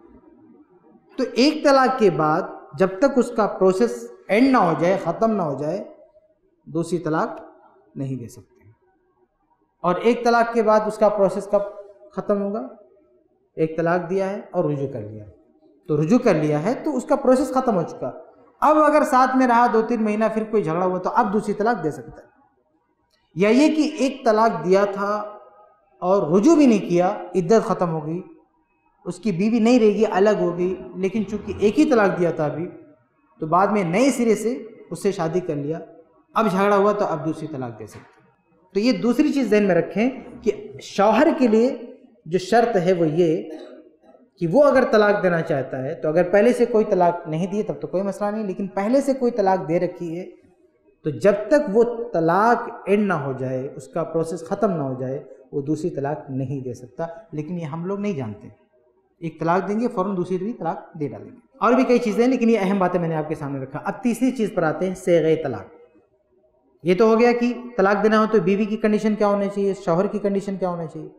تو ایک طلاق کے بعد جب تک اس کا پروسیس اینڈ نہ ہو جائے، ختم نہ ہو جائے، دوسری طلاق نہیں دے سکتے۔ اور ایک طلاق کے بعد اس کا پروسیس کب ختم ہوگا؟ ایک طلاق دیا ہے اور رجوع کر لیا ہے، تو رجوع کر لیا ہے تو اس کا پروسیس ختم ہو چکا۔ اب اگر ساتھ میں رہا 2-3 مہینہ پھر کوئی جھگڑا ہوا تو اب دوسری طلاق دے سکتا ہے. یا یہ کہ ایک طلاق دیا تھا اور رجوع بھی نہیں کیا، عدت ختم ہو گئی، اس کی بیوی نہیں رہے گی، الگ ہو گئی، لیکن چونکہ ایک ہی طلاق دیا تھا ابھی تو بعد میں نئے سرے سے اس سے شادی کر لیا، اب جھگڑا ہوا تو اب دوسری طلاق دے سکتے. تو یہ دوسری چیز ذہن میں رکھیں کہ شوہر کے لیے جو شرط ہے وہ یہ کہ وہ اگر طلاق دینا چاہتا ہے تو اگر پہلے سے کوئی طلاق نہیں دی تب تو کوئی مسئلہ نہیں، لیکن پہلے سے کوئی طلاق دے رکھی ہے تو جب تک وہ طلاق اینڈ نہ ہو جائے، اس کا پروسیس ختم نہ ہو جائے، وہ دوسری طلاق نہیں دے سکتا. لیکن یہ ہم لوگ نہیں جانتے، ایک طلاق دیں گے فوراً دوسری بھی طلاق دے ڈالیں گے. اور بھی کئی چیزیں ہیں لیکن یہ اہم باتیں میں نے آپ کے سامنے رکھا. اب تیسری چیز پر آتے ہیں، صیغہ طلاق. یہ تو ہو گیا کہ طلاق دینا ہو تو بیوی کی کنڈیشن کیا ہونا چاہیے، شوہر کی کنڈیشن کیا ہونا چاہیے.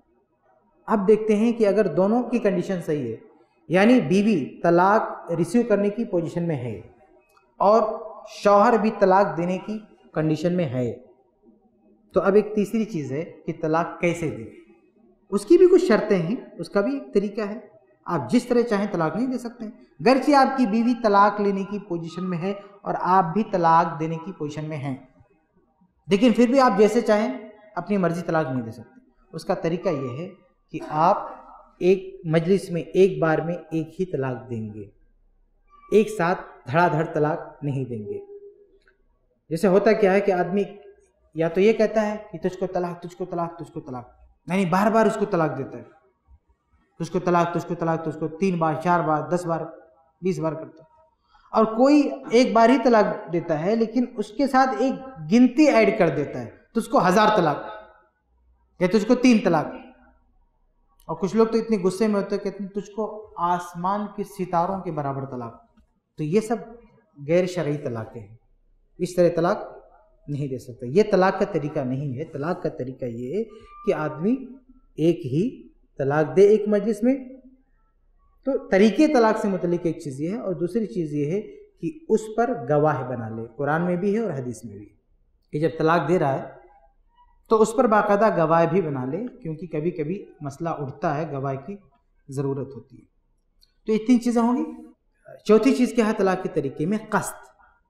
اب دیکھتے ہیں کہ اگر دونوں کی کنڈیشن صحیح ہے، یعنی بیوی طلاق ریسیو کرنے کی پوزیشن میں ہے اور شوہر بھی طلاق دینے کی کنڈیشن میں ہے، تو اب ایک تیسری چیز ہے کہ طلاق کیسے دیں. اس کی بھی کچھ شرطیں ہیں، اس کا بھی ایک طریقہ ہے. آپ جس طرح چاہیں طلاق نہیں دے سکتے ہیں، گرچہ آپ کی بیوی طلاق لینے کی پوزیشن میں ہے اور آپ بھی طلاق دینے کی پوزیشن میں ہیں، لیکن پھر بھی آپ جیسے چاہیں اپنی مرضی طلاق نہیں دے سکتے. اس کا طریقہ یہ ہے کہ آپ ایک مجلس میں ایک بار میں ایک ہی طلاق دیں گے، ایک ساتھ دھڑا دھڑ طلاق نہیں دیں گے. جیسے ہوتا کیا ہے کہ آدمی یا تو یہ کہتا ہے کہ تجھ کو طلاق، تجھ کو طلاق، تجھ کو طلاق، یعنی بار بار اس کو طلاق دیتا ہے، تجھ کو طلاق، تجھ کو طلاق، تجھ کو 3 بار 4 بار 10 بار 20 بار کرتا ہے. اور کوئی ایک بار ہی طلاق دیتا ہے لیکن اس کے ساتھ ایک گنتی ایڈ کر دیتا ہے، تجھ کو 1000 طلاق یا تجھ کو 3 طلاق. اور کچھ لوگ تو اتنے غصے میں ہوتے ہیں کہتے ہیں تجھ کو آسمان کے ستاروں کے برابر طلاق. تو یہ سب غیر شرعی طلاقیں ہیں، اس طرح طلاق نہیں دے سکتا. یہ طلاق کا طریقہ نہیں ہے. طلاق کا طریقہ یہ ہے کہ آدمی ایک ہی طلاق دے ایک مجلس میں. تو طریقے طلاق سے متعلق ایک چیز یہ ہے، اور دوسری چیز یہ ہے کہ اس پر گواہ بنا لے. قرآن میں بھی ہے اور حدیث میں بھی کہ جب طلاق دے رہا ہے تو اس پر باقاعدہ گواہ بھی بنا لے، کیونکہ کبھی کبھی مسئلہ اٹھتا ہے، گواہ کی ضرورت ہوتی ہے. تو یہ 3 چیزیں ہوں گی. چوتھی چیز کیا ہے طلاق کے طریقے میں؟ قصد.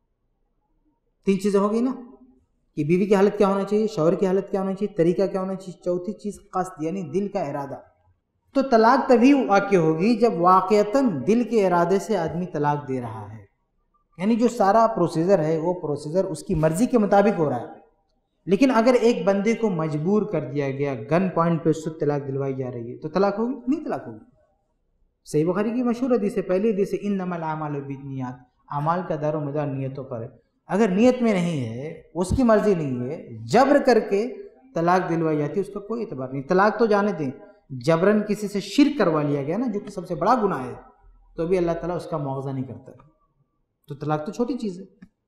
3 چیزیں ہو گئی نا، کہ بیوی کی حالت کیا ہونا چاہیے، شوہر کی حالت کیا ہونا چاہیے، طریقہ کیا ہونا چاہیے. چوتھی چیز قصد، یعنی دل کا ارادہ. تو طلاق تبھی واقع ہوگی جب واقعتاً دل کے ارادے سے آدمی طلاق دے رہا ہے، یعنی جو سارا پروسیجر ہے وہ پروسیجر اس کی مرضی کے مطابق ہو رہا ہے. لیکن اگر ایک بندے کو مجبور کر دیا گیا، گن پوائنٹ پہ اس سے طلاق دلوائی جا رہی ہے، تو طلاق ہوگی؟ نہیں طلاق ہوگی. صحیح بخاری کی مشہور حدیث ہے، پہلی حدیث ہے انما الاعمال بالنیات، اعمال کا دار و مدار نیتوں پر ہے. اگر نیت میں نہیں ہے، اس کی مرضی نہیں ہے، جبر کر کے طلاق دلوائی جاتی ہے، اس کا کوئی اعتبار نہیں. طلاق تو جانے دیں، جبراً کسی سے شرک کروا لیا گیا نا، جو کہ سب سے بڑا گناہ ہے، تو بھی اللہ تعالیٰ اس کا مواخذہ نہیں کرتا. تو طلاق تو چھوٹی چیز ہے.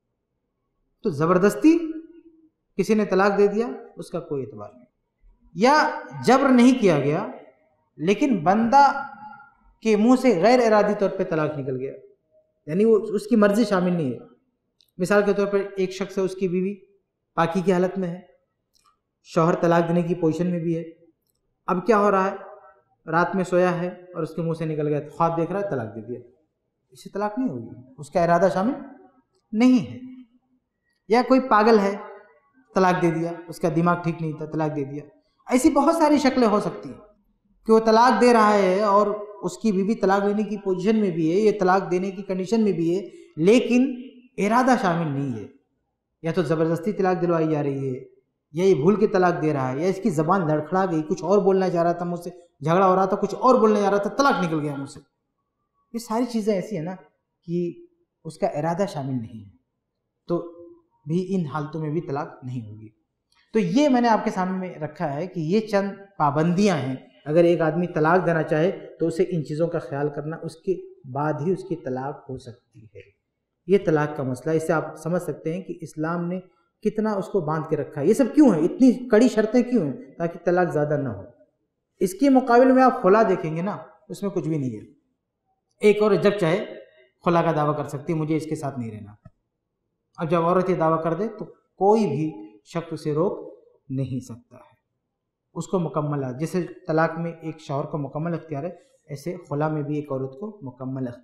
تو زبردستی کسی نے طلاق دے دیا، اس کا کوئی اعتبار نہیں. یا جبر نہیں کیا گیا لیکن بندہ کے منہ سے غیر ارادی طور پہ طلاق نکل گیا، یعنی وہ اس کی مرضی شامل نہیں ہے. مثال کے طور پر ایک شخص ہے، اس کی بیوی پاکی کی حالت میں ہے، شوہر طلاق دینے کی پوزیشن میں بھی ہے. اب کیا ہو رہا ہے، رات میں سویا ہے اور اس کے منہ سے نکل گیا، خواب دیکھ رہا ہے، طلاق دے دیا. اسے طلاق نہیں ہوگی، اس کا ارادہ شامل نہیں ہے. یا کوئی پاگل ہے، طلاق دے دیا، اس کا دماغ ٹھیک نہیں تھا، طلاق دے دیا. ایسی بہت ساری شکلیں ہو سکتی ہیں کہ وہ طلاق دے رہا ہے اور اس کی بیوی طلاق لینے کی پوزیشن میں بھی ہے، یہ طلاق دینے کی کنڈیشن میں بھی ہے، لیکن ارادہ شامل نہیں ہے. یا تو زبردستی طلاق دلوائی جا رہی ہے، یا یہ بھول کے طلاق دے رہا ہے، یا اس کی زبان لڑکھڑا گئی، کچھ اور بولنا چاہ رہا تھا، مجھ سے جھگڑا ہو رہا تھا، کچھ اور بولنے جا رہا تھا، طلاق نکل گیا مجھ سے. یہ ساری چیزیں ایسی ہیں نا کہ اس کا ارادہ شامل نہیں ہے، تو بھی ان حالتوں میں بھی طلاق نہیں ہوگی. تو یہ میں نے آپ کے سامنے رکھا ہے کہ یہ چند پابندیاں ہیں. اگر ایک آدمی طلاق دینا چاہے تو اسے ان چیزوں کا خیال کرنا، اس کے بعد ہی اس کی طلاق ہو سکتی ہے. یہ طلاق کا مسئلہ، اس سے آپ سمجھ سکتے ہیں کہ اسلام نے کتنا اس کو باندھ کے رکھا ہے. یہ سب کیوں ہیں، اتنی کڑی شرطیں کیوں ہیں؟ تاکہ طلاق زیادہ نہ ہو. اس کے مقابل میں آپ خلا دیکھیں گے نا، اس میں کچھ بھی نہیں ہے. ایک عورت جب چاہے خلا کا دعویٰ کر سکتی ہے، مجھے اس کے ساتھ نہیں رہنا. اب جب عورت یہ دعویٰ کر دے تو کوئی بھی شخص اسے روک نہیں سکتا ہے. اس کو مکمل، جیسے طلاق میں ایک شوہر کو مکمل اختیار ہے، ایسے خلا میں بھی ایک عورت کو مکمل اختیار ہے.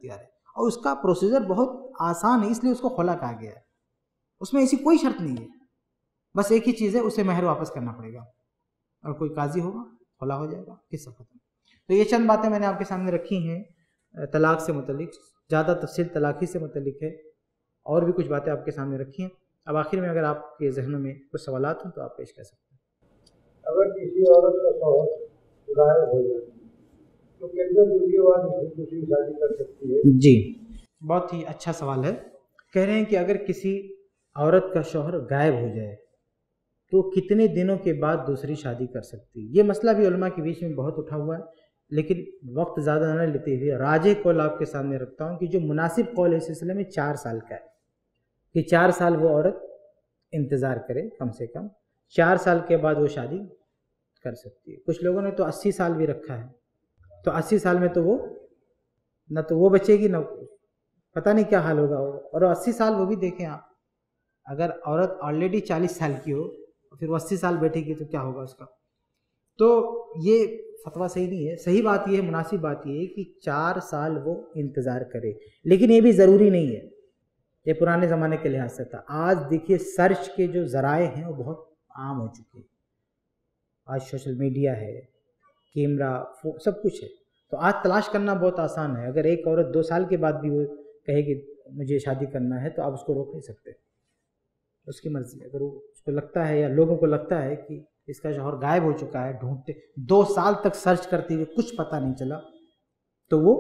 اور اس کا پروسیجر بہت آسان ہے، اس لیے اس کو خلا کہا گیا ہے. اس میں ایسی کوئی شرط نہیں ہے، بس ایک ہی چیز ہے، اسے مہر واپس کرنا پڑے گا اور کوئی قاضی ہوگا، خلا ہو جائے گا، قصہ ختم. تو یہ چند باتیں میں نے آپ کے سامنے رکھی ہیں طلاق سے متعلق. زیادہ تفصیل طلاق ہی سے متعلق ہے، اور بھی کچھ باتیں آپ کے سامنے رکھی ہیں. اب آخر میں اگر آپ کے ذہنوں میں کچھ سوالات ہوں تو آپ پیش کر سکتے ہیں. اگر کسی عورت کا شوہر غائب ہو جائے تو کتنے دن کے بعد دوسری شادی کر سکتی ہے؟ جی بہت ہی اچھا سوال ہے. کہہ رہے ہیں کہ اگر کسی عورت کا شوہر غائب ہو جائے تو کتنے دنوں کے بعد دوسری شادی کر سکتی. یہ مسئلہ بھی علماء کے بیچ میں بہت اٹھا ہوا ہے، لیکن وقت زیادہ نہ لیتے ہوئے راجح قول آپ کے سامنے رکھتا ہوں کہ جو مناسب قول ہے اس سلسلے میں 4 سال کا ہے، کہ 4 سال وہ عورت انتظار کرے، کم سے کم 4 سال کے بعد وہ شادی کر سکتی ہے. کچھ لوگوں نے تو 80 سال بھی رکھا ہے، تو 80 سال میں تو وہ نہ تو وہ بچے گی، نہ پتہ نہیں کیا حال ہوگا. اور 80 سال وہ بھی دیکھیں آپ، اگر عورت آلریڈی 40 سال کی ہو پھر وہ 80 سال بیٹھے گی تو کیا ہوگا اس کا. تو یہ فتویٰ صحیح نہیں ہے. صحیح بات یہ ہے، مناسب بات یہ ہے کہ 4 سال وہ انتظار کرے، لیکن یہ بھی ضروری نہیں ہے. یہ پرانے زمانے کے لحاظ سے تھا. آج دیکھیے سرچ کے جو ذرائع ہیں وہ بہت عام ہو چکے ہیں. آج سوشل میڈیا ہے، کیمرہ، سب کچھ ہے، تو آج تلاش کرنا بہت آسان ہے. اگر ایک عورت 2 سال کے بعد بھی وہ کہے کہ مجھے شادی کرنا ہے تو آپ اس کو روک نہیں سکتے، اس کی مرضی. اگر وہ اس کو لگتا ہے یا لوگوں کو لگتا ہے کہ اس کا شوہر غائب ہو چکا ہے، ڈھونڈتے 2 سال تک سرچ کرتے ہوئے کچھ پتہ نہیں چلا، تو وہ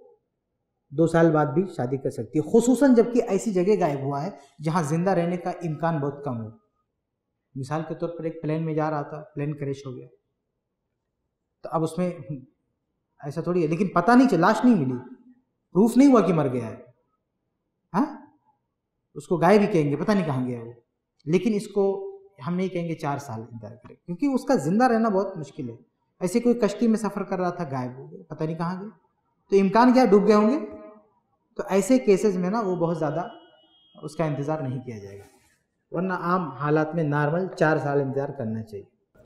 2 سال بعد بھی شادی کر سکتی ہے. خصوصاً جب کہ ایسی جگہ غائب ہوا ہے جہاں زندہ رہنے کا امکان بہت کم ہو. مثال کے طور پر ایک پلین میں جا رہا تھا، پلین کریش ہو گیا، تو اب اس میں ایسا تھوڑی ہے، لیکن پتہ نہیں چلا، لاش نہیں ملی، پروف نہیں ہوا کہ مر گیا ہے، ہاں اس کو غائب ہی کہیں گے، پتہ نہیں کہاں گیا وہ. لیکن اس کو ہم نہیں کہیں گے 4 سال انتظار کرے، کیونکہ اس کا زندہ رہنا بہت مشکل ہے. ایسے کوئی کشتی میں سفر کر رہا تھا، غائب ہو گیا، پتہ نہیں کہاں گئے، تو امکان کیا ڈوب گئے ہوں گے. تو ایسے کیسز میں نا وہ بہت زیادہ اس کا انتظار نہیں کیا جائے گا، ورنہ عام حالات میں نارمل 4 سال انتظار کرنا چاہیے.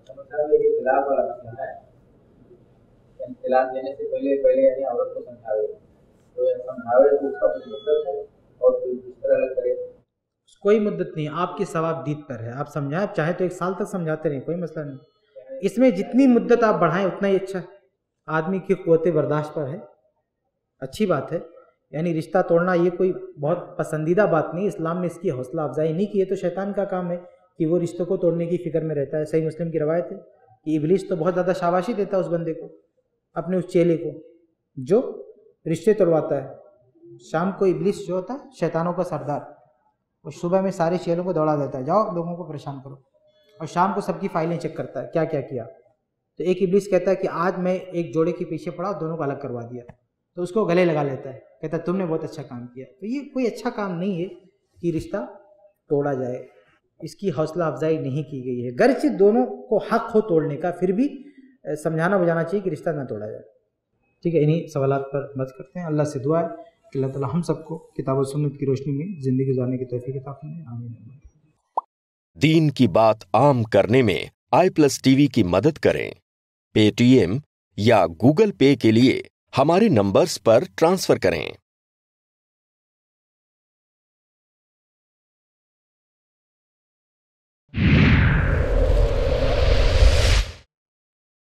طلاق دینے سے پہلے یعنی عورت کو سمجھاوے تو اس کا کچھ مطلب ہے اور پھر اس طرح الگ کرے. کوئی مدت نہیں، آپ کی ثواب دید پر ہے. آپ سمجھائیں، آپ چاہے تو 1 سال تک سمجھاتے رہیں، کوئی مسئلہ نہیں. اس میں جتنی مدت آپ بڑھائیں اتنا ہی اچھا ہے. آدمی کی قوت برداشت پر ہے، اچھی بات ہے. یعنی رشتہ توڑنا یہ کوئی بہت پسندیدہ بات نہیں. اسلام نے اس کی حوصلہ افزائی نہیں کی ہے، تو شیطان کا کام ہے کہ وہ رشتوں کو توڑنے کی فکر میں رہتا ہے. صحیح مسلم کی روایت ہے کہ ابلیس تو بہت زیادہ شاباشی دیتا ہے اس بندے کو، اپنے اس چیلے کو جو رشتے توڑواتا ہے. شام کو ابلیس جو ہوتا ہے شیطانوں کا سردار، وہ صبح میں سارے چیلوں کو دوڑا دیتا ہے، جاؤ لوگوں کو پریشان کرو، اور شام کو سب کی فائلیں چیک کرتا ہے کیا کیا کیا. تو ایک ابلیس کہتا ہے کہ آج میں ایک جوڑے کے پیچھے پڑا، دونوں کو الگ کروا دیا، تو اس کو گلے لگا لیتا ہے، کہتا ہے تم نے بہت اچھا کام کیا. تو یہ کوئی اچھا کام نہیں ہے کہ رشتہ توڑا جائے، اس کی حوصلہ افزائی نہیں کی گئی ہے. گرچہ دونوں کو حق ہو توڑنے کا، پھر بھی سمجھانا بجانا چاہیے کہ رشتہ نہ توڑا جائے. ٹھیک ہے، انہی سوالات پر بات کرتے ہیں. اللہ سے دعا ہے کہ اللہ تعالی ہم سب کو کتاب و سنت کی روشنی میں زندگی گزارنے کی توفیق عطا فرمائے. آمین. دین کی بات عام کرنے میں i+TV کی مدد کریں. پے ٹی ایم یا گوگل پے کے لیے ہمارے نمبرز پر ٹرانسفر کریں.